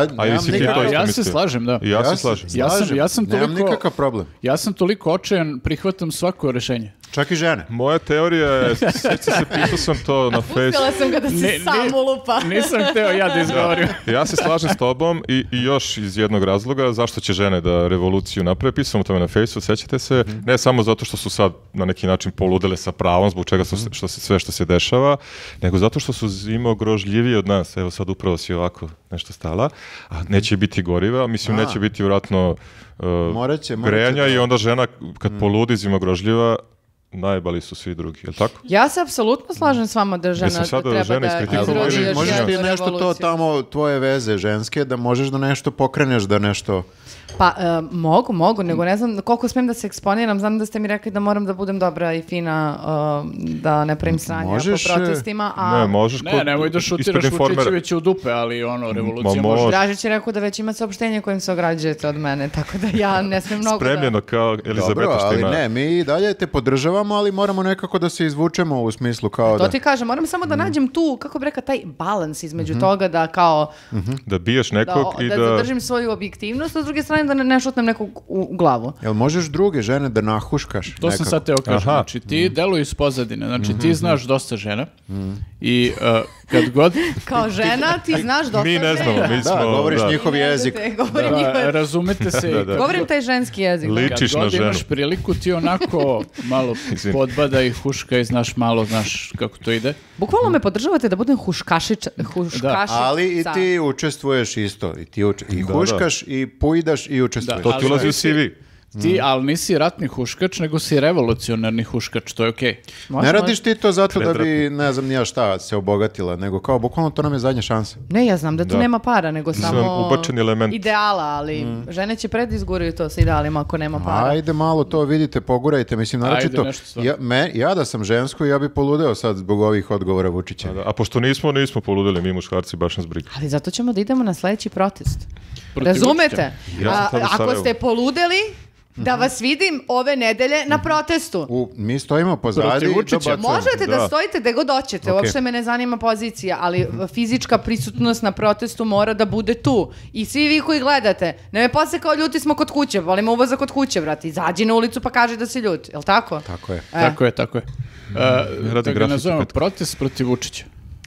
S1: Ja se slažem, da.
S2: Ja se slažem.
S4: Nemam nikakav problem.
S1: Ja sam toliko očajan, prihvatam svako rešenje.
S4: Čak i žene.
S2: Moja teorija je, pisao sam to na Facebooku.
S3: Pustila sam ga da se sam ulupa.
S1: Nisam hteo ja da izgovorim.
S2: Ja se slažem s tobom i još iz jednog razloga zašto će žene da revoluciju naprave. Pisao sam o tome na Facebooku, sećate se, ne samo zato što su sad na neki način poludele sa pravom zbog čega sve što se dešava, nego zato što su zimo grožljiviji od nas. Evo sad upravo si ovako nešto stala, a neće biti goriva, mislim neće biti vjerojatno grejanja i onda žena kad poludi zima grožljiva, najbali su svi drugi, je li tako?
S3: Ja se apsolutno slažem s vama da žena treba da izrodi još
S4: možeš ti nešto to tamo, tvoje veze ženske, da možeš da nešto pokreneš, da nešto...
S3: Pa mogu, nego ne znam koliko smijem da se eksponiram, znam da ste mi rekli da moram da budem dobra i fina, da ne pravim sranja po protestima, a...
S2: Ne, možeš
S1: nemoj da šutiraš Vučićevića u dupe, ali revolucija može.
S3: Dražić je rekao da već ima saopštenje kojim se ograđujete od mene, tako da ja ne smijem mnogo
S2: spremljeno kao Elizabeta što ima.
S4: Dobro, ali ne, mi dalje te podržavamo, ali moramo nekako da se izvučemo u smislu kao da...
S3: To ti kažem, moram samo da nađem tu, kako bi rekao, taj balans između toga da kao...
S2: Da biješ nekog i da...
S3: Da zadržim svoju objektivnost, a s druge strane da ne šutnem nekog u glavu.
S4: Jel možeš druge žene da nahuškaš?
S1: To sam sad teo kažem. Znači ti deluju iz pozadine, znači ti znaš dosta žena i kad god...
S3: Kao žena ti znaš dosta žena.
S2: Mi ne znamo, mi smo...
S4: Da, govoriš njihov jezik.
S1: Razumete se.
S3: Govorim taj ženski jezik.
S2: Ličiš na ženu.
S1: Kad god imaš priliku ti onako malo podbada i huška i znaš kako to ide.
S3: Bukvalno me podržavate da budem huškašica.
S4: Ali i ti učestvuješ isto. I huškaš i pujdaš i učestvuješ.
S2: To ti ulazi u CV.
S1: Ti, ali nisi ratni huškač, nego si revolucionarni huškač, to je okej.
S4: Ne radiš ti to zato da bi, ne znam nija šta, se obogatila, nego kao, bukvalno to nam je zadnja šansa.
S3: Ne, ja znam da tu nema para, nego samo
S2: ubačen element.
S3: Ideala, ali žene će predizguraju to sa idealima ako nema para.
S4: Ajde malo to vidite, pogurajte, mislim, naročito, ja da sam žensko, ja bi poludeo sad zbog ovih odgovora Vučića.
S2: A pošto nismo poludeli, mi muškarci, baš nas briga.
S3: Ali zato ćemo da idemo na sledeći protest. Razumete? Ako ste poludeli, da vas vidim ove nedelje na protestu.
S4: Mi stojimo pozadi.
S3: Možete da stojite gde god hoćete, uopšte me ne zanima pozicija, ali fizička prisutnost na protestu mora da bude tu. I svi vi koji gledate, ne me posle kao ljuti smo kod kuće, volimo uvoza kod kuće, brati. Izađi na ulicu pa kaži da si ljut, je li tako?
S4: Tako je.
S1: Tako je. Da ga nazovemo protest protiv Vučića.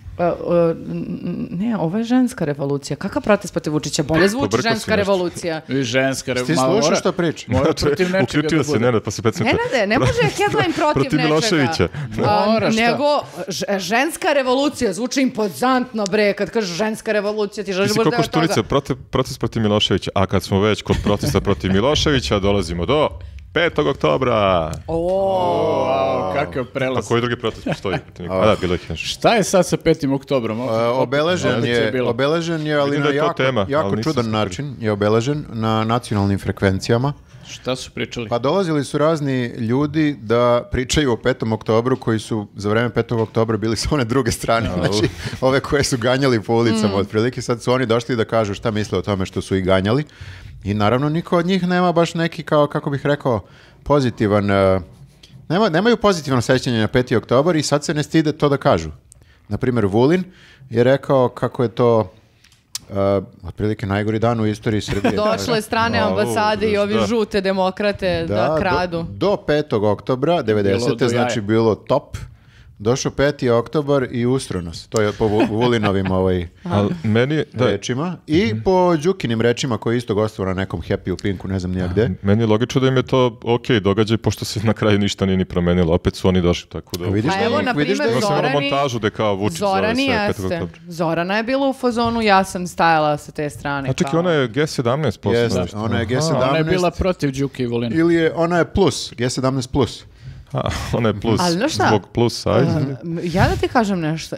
S3: Ne, ovo je ženska revolucija. Kakav protest protiv Vučića? Bolje zvuči ženska revolucija.
S1: Ženska revolucija.
S4: Ti slušaš što priča?
S2: Uključio se Nenad, pa se pecam.
S3: Nenade, ne može headline protiv
S2: Miloševića.
S3: Nego, ženska revolucija. Zvuči impozantno, bre. Kad kažeš ženska revolucija, ti želiš da je od toga.
S2: Protest protiv Miloševića. A kad smo već kod protesta protiv Miloševića, dolazimo do 5. oktobra.
S1: Kakav prelaz.
S2: A koji drugi protest postoji? Bilo je nešto.
S1: Šta je sad sa 5. oktobrom?
S4: Obeležen je, ali na jako čudan način je obeležen na nacionalnim frekvencijama.
S1: Šta su pričali?
S4: Pa dolazili su razni ljudi da pričaju o 5. oktobru koji su za vreme 5. oktobra bili sa one druge strane, znači ove koje su ganjali po ulicama otprilike, sad su oni došli da kažu šta misle o tome što su ih ganjali i naravno niko od njih nema baš neki kao, kako bih rekao, pozitivan, nemaju pozitivno sećanje na 5. oktobar i sad se ne stide to da kažu. Naprimjer, Vulin je rekao kako je to otprilike najgori dan u istoriji Srbije.
S3: Došle strane ambasade i ovi žute demokrate da kradu.
S4: Do 5. oktobra 90. znači bilo top. Došao 5. oktobar i ustro nas. To je po Vulinovim rečima. I po Đukinim rečima koji isto gostovao na nekom Happy u Pinku, ne znam nija gde.
S2: Meni je logično da im je to događaj, pošto se na kraju ništa nije ni promenilo. Opet su oni došli tako da...
S3: Evo, na primjer, Zorana je bila u fazonu, ja sam stajala sa te strane.
S2: A čekaj, ona je G17 posle.
S4: Ona je G17.
S1: Ona je bila protiv Đuki i Vulina.
S4: Ili ona je plus, G17 plus.
S2: Ona je plus, zbog plusa.
S3: Ja da ti kažem nešto,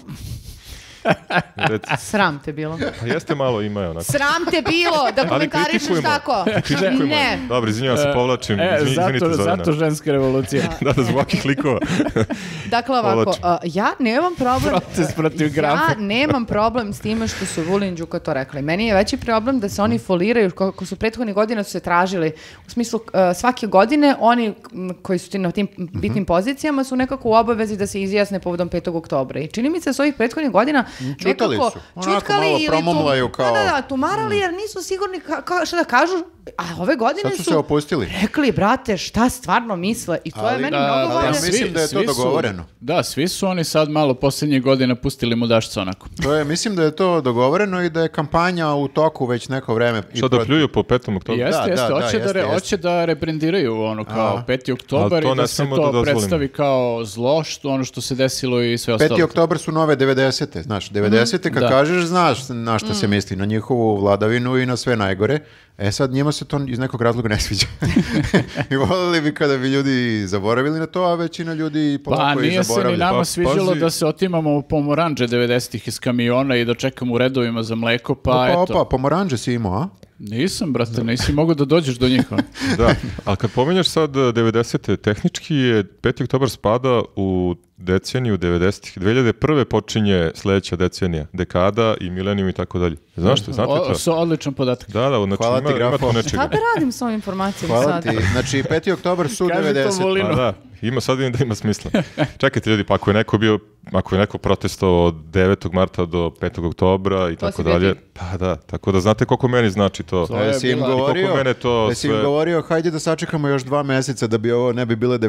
S3: sram te bilo.
S2: A jeste malo ima je onako.
S3: Sram te bilo da komentarišeš tako.
S2: Ne. Dobro, izvinjavam se, povlačim.
S1: Zato ženska revolucija.
S2: Da, zbog ovakih likova.
S3: Dakle, ovako, ja nemam problem...
S1: Protest protiv grafa.
S3: Ja nemam problem s time što su Vulin i Đuka to rekli. Meni je veći problem da se oni foliraju, kako su prethodnih godina su se tražili. U smislu, svake godine oni koji su na tim bitnim pozicijama su nekako u obavezi da se izjasne povodom 5. oktobra. I čini mi se da su ovih prethodnih godina
S4: čutkali su. Onako malo promomlaju kao...
S3: tumarali jer nisu sigurni šta da kažu, a ove godine
S4: sad su se opustili.
S3: Rekli, brate, šta stvarno misle i to je meni mnogo bolje.
S4: Ja mislim da je to dogovoreno.
S1: Da, svi su oni sad malo posljednjih godina pustili mudašca onako.
S4: Mislim da je to dogovoreno i da je kampanja u toku već neko vreme.
S2: Što da pljuju po 5. oktobru?
S1: Jeste, hoće da rebrendiraju ono kao 5. oktobar i da se to predstavi kao zlo, ono što se desilo i sve ostalo.
S4: 5. oktobar su nove 90. Znaš, 90. kad kažeš, znaš na šta se misli, na njihovu vladavinu i na sve najgore. Sad njima se to iz nekog razloga ne sviđa. I voljeli bi kada bi ljudi zaboravili na to, a većina ljudi polako i zaboravlja.
S1: Pa nije se ni nama sviđalo da se otimamo pomoranđe 90-ih iz kamiona i da čekamo u redovima za mleko, pa eto.
S4: Opa, pomoranđe si imao, a?
S1: Nisam, brate, nisi mogu da dođeš do njih.
S2: Da, ali kad pomenjaš sad 90. tehnički je 5. oktobar spada u deceniju 90-ih. 2001. počinje sledeća decenija, dekada i milenijum i tako dalje. Znaš što, znate to?
S1: Odličan podatak.
S2: Da, znači ima to nečega.
S3: Šta da radim s ovim informacijama sad?
S4: Hvala ti. Znači, 5. oktobar su 90.
S2: Da, sad vidim da ima smisla. Čekajte ljudi, pa ako je neko protestovao od 9. marta do 5. oktobra i tako dalje, pa da, tako da znate koliko meni znači to.
S4: Jesi im govorio, hajde da sačekamo još 2 meseca da bi ovo ne bi bile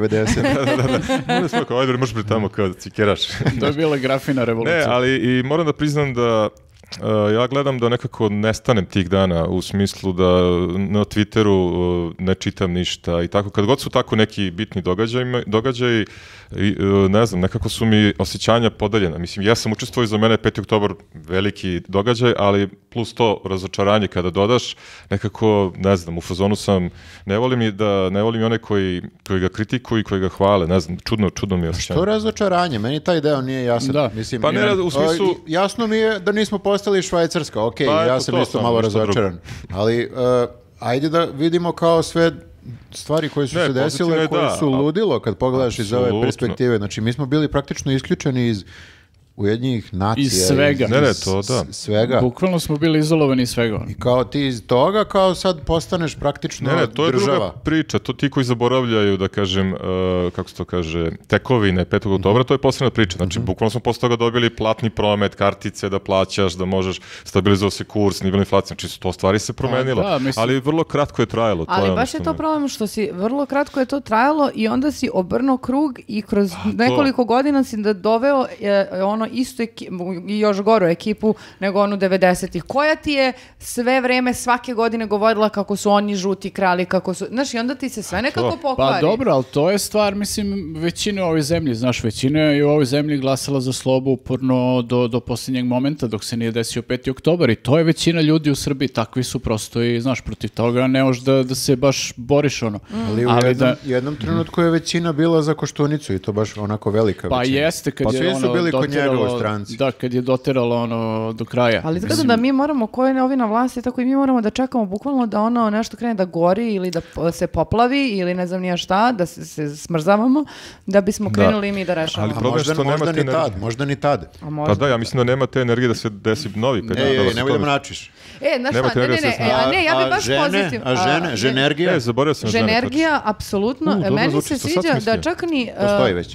S4: 90.
S2: Da. Ajde, možeš biti tamo kao cikeraš.
S1: To je bila grafina revolucija.
S2: Ne, ali i moram da priznam da Ja gledam da nekako nestanem tih dana u smislu da na Twitteru ne čitam ništa i tako. Kad god su tako neki bitni događaji, ne znam, nekako su mi osjećanja podeljena. Mislim, ja sam učestvovao, za mene 5. oktobar veliki događaj, ali plus to razočaranje kada dodaš, nekako, ne znam, u fazonu sam, ne volim i one koji ga kritikuju i koji ga hvale, ne znam, čudno mi je osjećanje.
S4: Što razočaranje? Meni taj deo nije jasan.
S1: Da.
S4: Mislim,
S2: pa ne, u smislu...
S4: Jasno mi je da nismo postali Švajcarska, ok, pa, ja sam isto malo razočaran. Ali, ajde da vidimo kao sve stvari koje su se desile, koje su ludilo kad pogledaš iz ove perspektive. Znači, mi smo bili praktično isključeni iz Ujedinjenih nacija.
S1: Iz svega.
S4: Svega.
S1: Bukvalno smo bili izolovani iz svega.
S4: I kao ti iz toga, kao sad postaneš praktično država.
S2: To je druga priča. To ti koji zaboravljaju, da kažem, kako se to kaže, tekovine 5. oktobra, to je posebna priča. Znači, bukvalno smo posle toga dobili platni promet, kartice da plaćaš, da možeš stabilizovati se kurs, nivel inflacije. Znači, to stvari se promenilo. Ali vrlo kratko je trajalo.
S3: Ali baš je to problem što si vrlo kratko je to trajalo i onda si obrnuo krug i kroz nekoliko godina si doveo istu i još goru ekipu nego onu 90-ih. Koja ti je sve vreme, svake godine govorila kako su oni žuti krali, kako su... Znaš, i onda ti se sve nekako pokvari.
S1: Pa dobro, ali to je stvar, mislim, većine u ovoj zemlji. Znaš, većina je u ovoj zemlji glasala za slobu uporno do posljednjeg momenta dok se nije desio 5. oktobar i to je većina ljudi u Srbiji. Takvi su prosto i, znaš, protiv toga ne možeš da se baš boriš ono.
S4: Ali u jednom trenutku je većina bila za Koštunicu i to baš onako velika većina.
S1: Pa jeste, kad je
S4: svi su bili kod njega u stranci.
S1: Da, kad je doteralo ono do kraja.
S3: Ali izgleda da mi moramo, ko je ovi na vlasti, tako i mi moramo da čekamo bukvalno da ono nešto krene da gori ili da se poplavi ili ne znam nija šta, da se smrzavamo, da bismo krenuli mi da rešavamo.
S2: Ali
S4: možda ni tad.
S2: Pa da, ja mislim da nema te energije da se desi novi.
S4: Nemoj da mračiš.
S3: Znaš šta, ja bi baš pozitiv.
S4: A žene, ženergija?
S2: Zaboravio sam žene.
S3: Ženergija, apsolutno. Meni se sviđa da čak ni...
S4: Postoji već.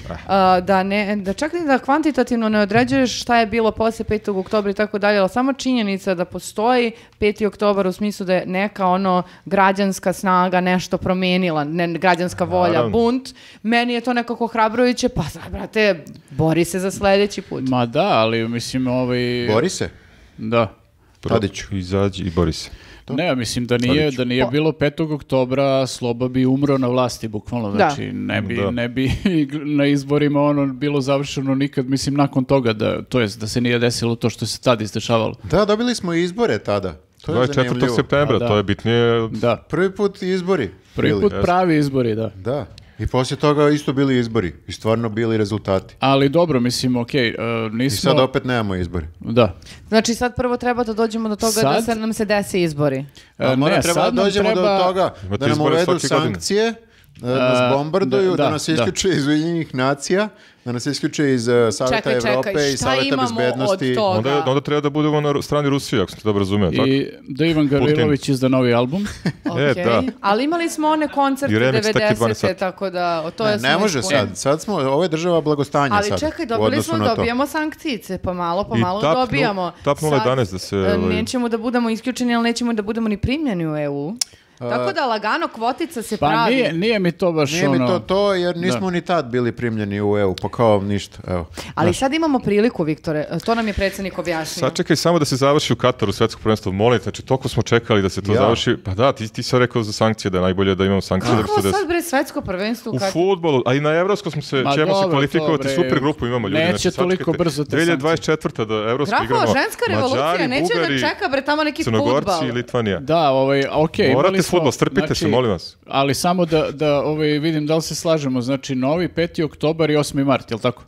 S3: Da čak ni da kvantitativno ne određuješ šta je bilo posle 5. oktobra i tako dalje, ali samo činjenica da postoji 5. oktobar u smislu da je neka građanska snaga nešto promenila, građanska volja, bunt, meni je to nekako hrabrujuće, pa sad, brate, bori se za sledeći put.
S1: Ma da, ali mislim
S4: Bori se?
S1: Da.
S2: Tadiću. Izađi i bori se.
S1: Ne, mislim da nije bilo 5. oktobra, Sloba bi umro na vlasti, bukvalno. Znači, ne bi na izborima bilo završeno nikad, mislim, nakon toga, to jest da se nije desilo to što se tad izdešavalo.
S4: Da, dobili smo izbore tada. To je
S2: 24. septembra, to je bitnije.
S1: Da.
S4: Prvi put izbori.
S1: Prvi put pravi izbori, da.
S4: Da. I poslije toga isto bili izbori i stvarno bili rezultati.
S1: Ali dobro, mislim, nismo...
S4: I sad opet nemamo izbori.
S1: Da.
S3: Znači sad prvo treba da dođemo do toga da nam se desi izbori.
S4: Treba da dođemo do toga da nam uvedu sankcije, da nas bombarduju, da nas isključe iz Ujedinjenih nacija, da nas isključe iz Saveta Evrope i Saveta bezbednosti.
S2: Onda treba da budemo na strani Rusije, ako sam te dobro razumeo.
S1: I da Ivan Gavrilović izda novi album.
S3: Da. Ali imali smo one koncerte 90. tako da...
S4: Ne može sad smo, ovo je država blagostanja sad.
S3: Ali čekaj, dobijamo sankcijice, pa malo dobijamo.
S2: Tapnulo 11 da se...
S3: Nećemo da budemo isključeni, ali nećemo da budemo ni primljeni u EU. Tako da lagano kvotica se pravi.
S1: Pa nije mi to baš
S4: Nije mi to jer nismo ni tad bili primljeni u EU, pa kao ništa. Evo.
S3: Ali sad imamo priliku, Viktore, to nam je predsjednik objasnio.
S2: Sad čekaj samo da se završi u Kataru svetsko prvenstvo, molim, znači toliko smo čekali da se to završi. Pa da, ti si rekao za sankcije, da je najbolje da imamo sankcije.
S3: Kako sad bre svetsko prvenstvo u
S2: Kataru? U fudbalu, a i na evropsko ćemo se kvalifikovati, super grupu imamo ljudi.
S1: Neće toliko brzo te sankcije.
S2: 2024. da evropsko igramo.
S3: Grafo, ženska revolucija, neće da čeka bre tamo neki fudbal.
S2: Crnogorci i Litvanija.
S1: Da, okej.
S2: Fudbal, strpite se, molim vas.
S1: Ali samo da vidim da li se slažemo. Znači, novi 5. oktobar i 8. mart, je li tako?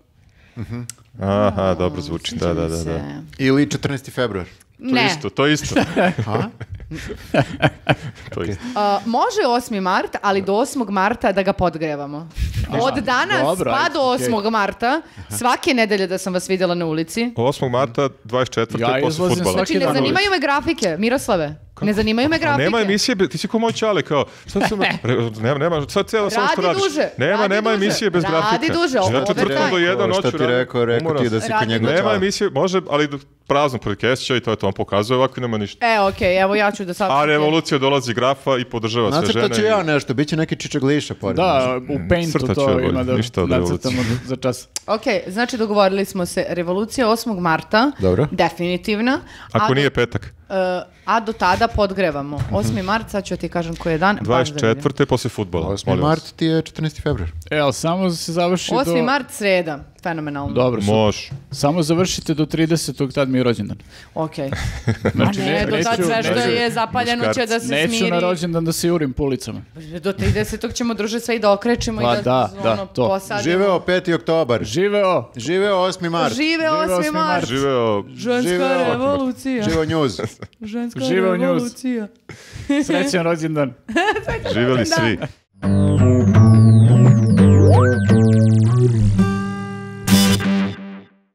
S2: Aha, dobro zvuči, da.
S4: Ili 14. februar.
S2: To isto.
S3: Može 8. mart, ali do 8. marta da ga podgrevamo. Od danas pa do 8. marta, svake nedelje da sam vas vidjela na ulici.
S2: 8. marta, 24. posle fudbala.
S3: Znači, ne zanimaju me grafike, Miroslave. Ne zanimaju me grafike.
S2: Nema emisije, ti si ko moj čale, kao, nema, sad cijelo samo što radiš. Nema emisije bez grafika.
S3: Radi duže, ovo
S2: overtime. Do 1 noću.
S4: Šta ti rekao ti da si kod njega čale.
S2: Nema emisije, može, ali prazno pored Kesića i to je to, on pokazuje ovako i nema ništa.
S3: Okej, evo ja ću da sad...
S2: A revolucija dolazi grafa i podržava sve žene.
S4: Nacrtat ću ja nešto, bit će neki čičak liša pored.
S1: Da, u Paintu to ima da nacrtamo za čas.
S3: Ok, znači dogovorili smo se, revolucija 8. marta,
S4: dobro,
S3: definitivna.
S2: Ako nije petak.
S3: A do tada podgrevamo. 8. mart, sad ću ti kažem koji je dan.
S2: 24. posle fudbala.
S4: 8. mart ti je 14. februar.
S1: Ali samo se završi
S3: 8. mart, sreda. Fenomenalno.
S1: Dobro,
S2: može.
S1: Samo završite do 30. tad mi je rođendan.
S3: Ok. Znači, ne, do tad sve što je zapaljeno će da se smiri.
S1: Neću na rođendan da se jurim po ulicama.
S3: Do 30. ćemo druže sve i da okrećemo i da posadimo.
S4: Živeo 5. oktobar.
S1: Živeo
S4: 8. mart.
S3: Živeo 8. mart.
S2: Živeo
S3: Ženska revolucija.
S4: Živeo njuz.
S3: Ženska revolucija.
S1: Srećan rođendan.
S2: Živeli svi.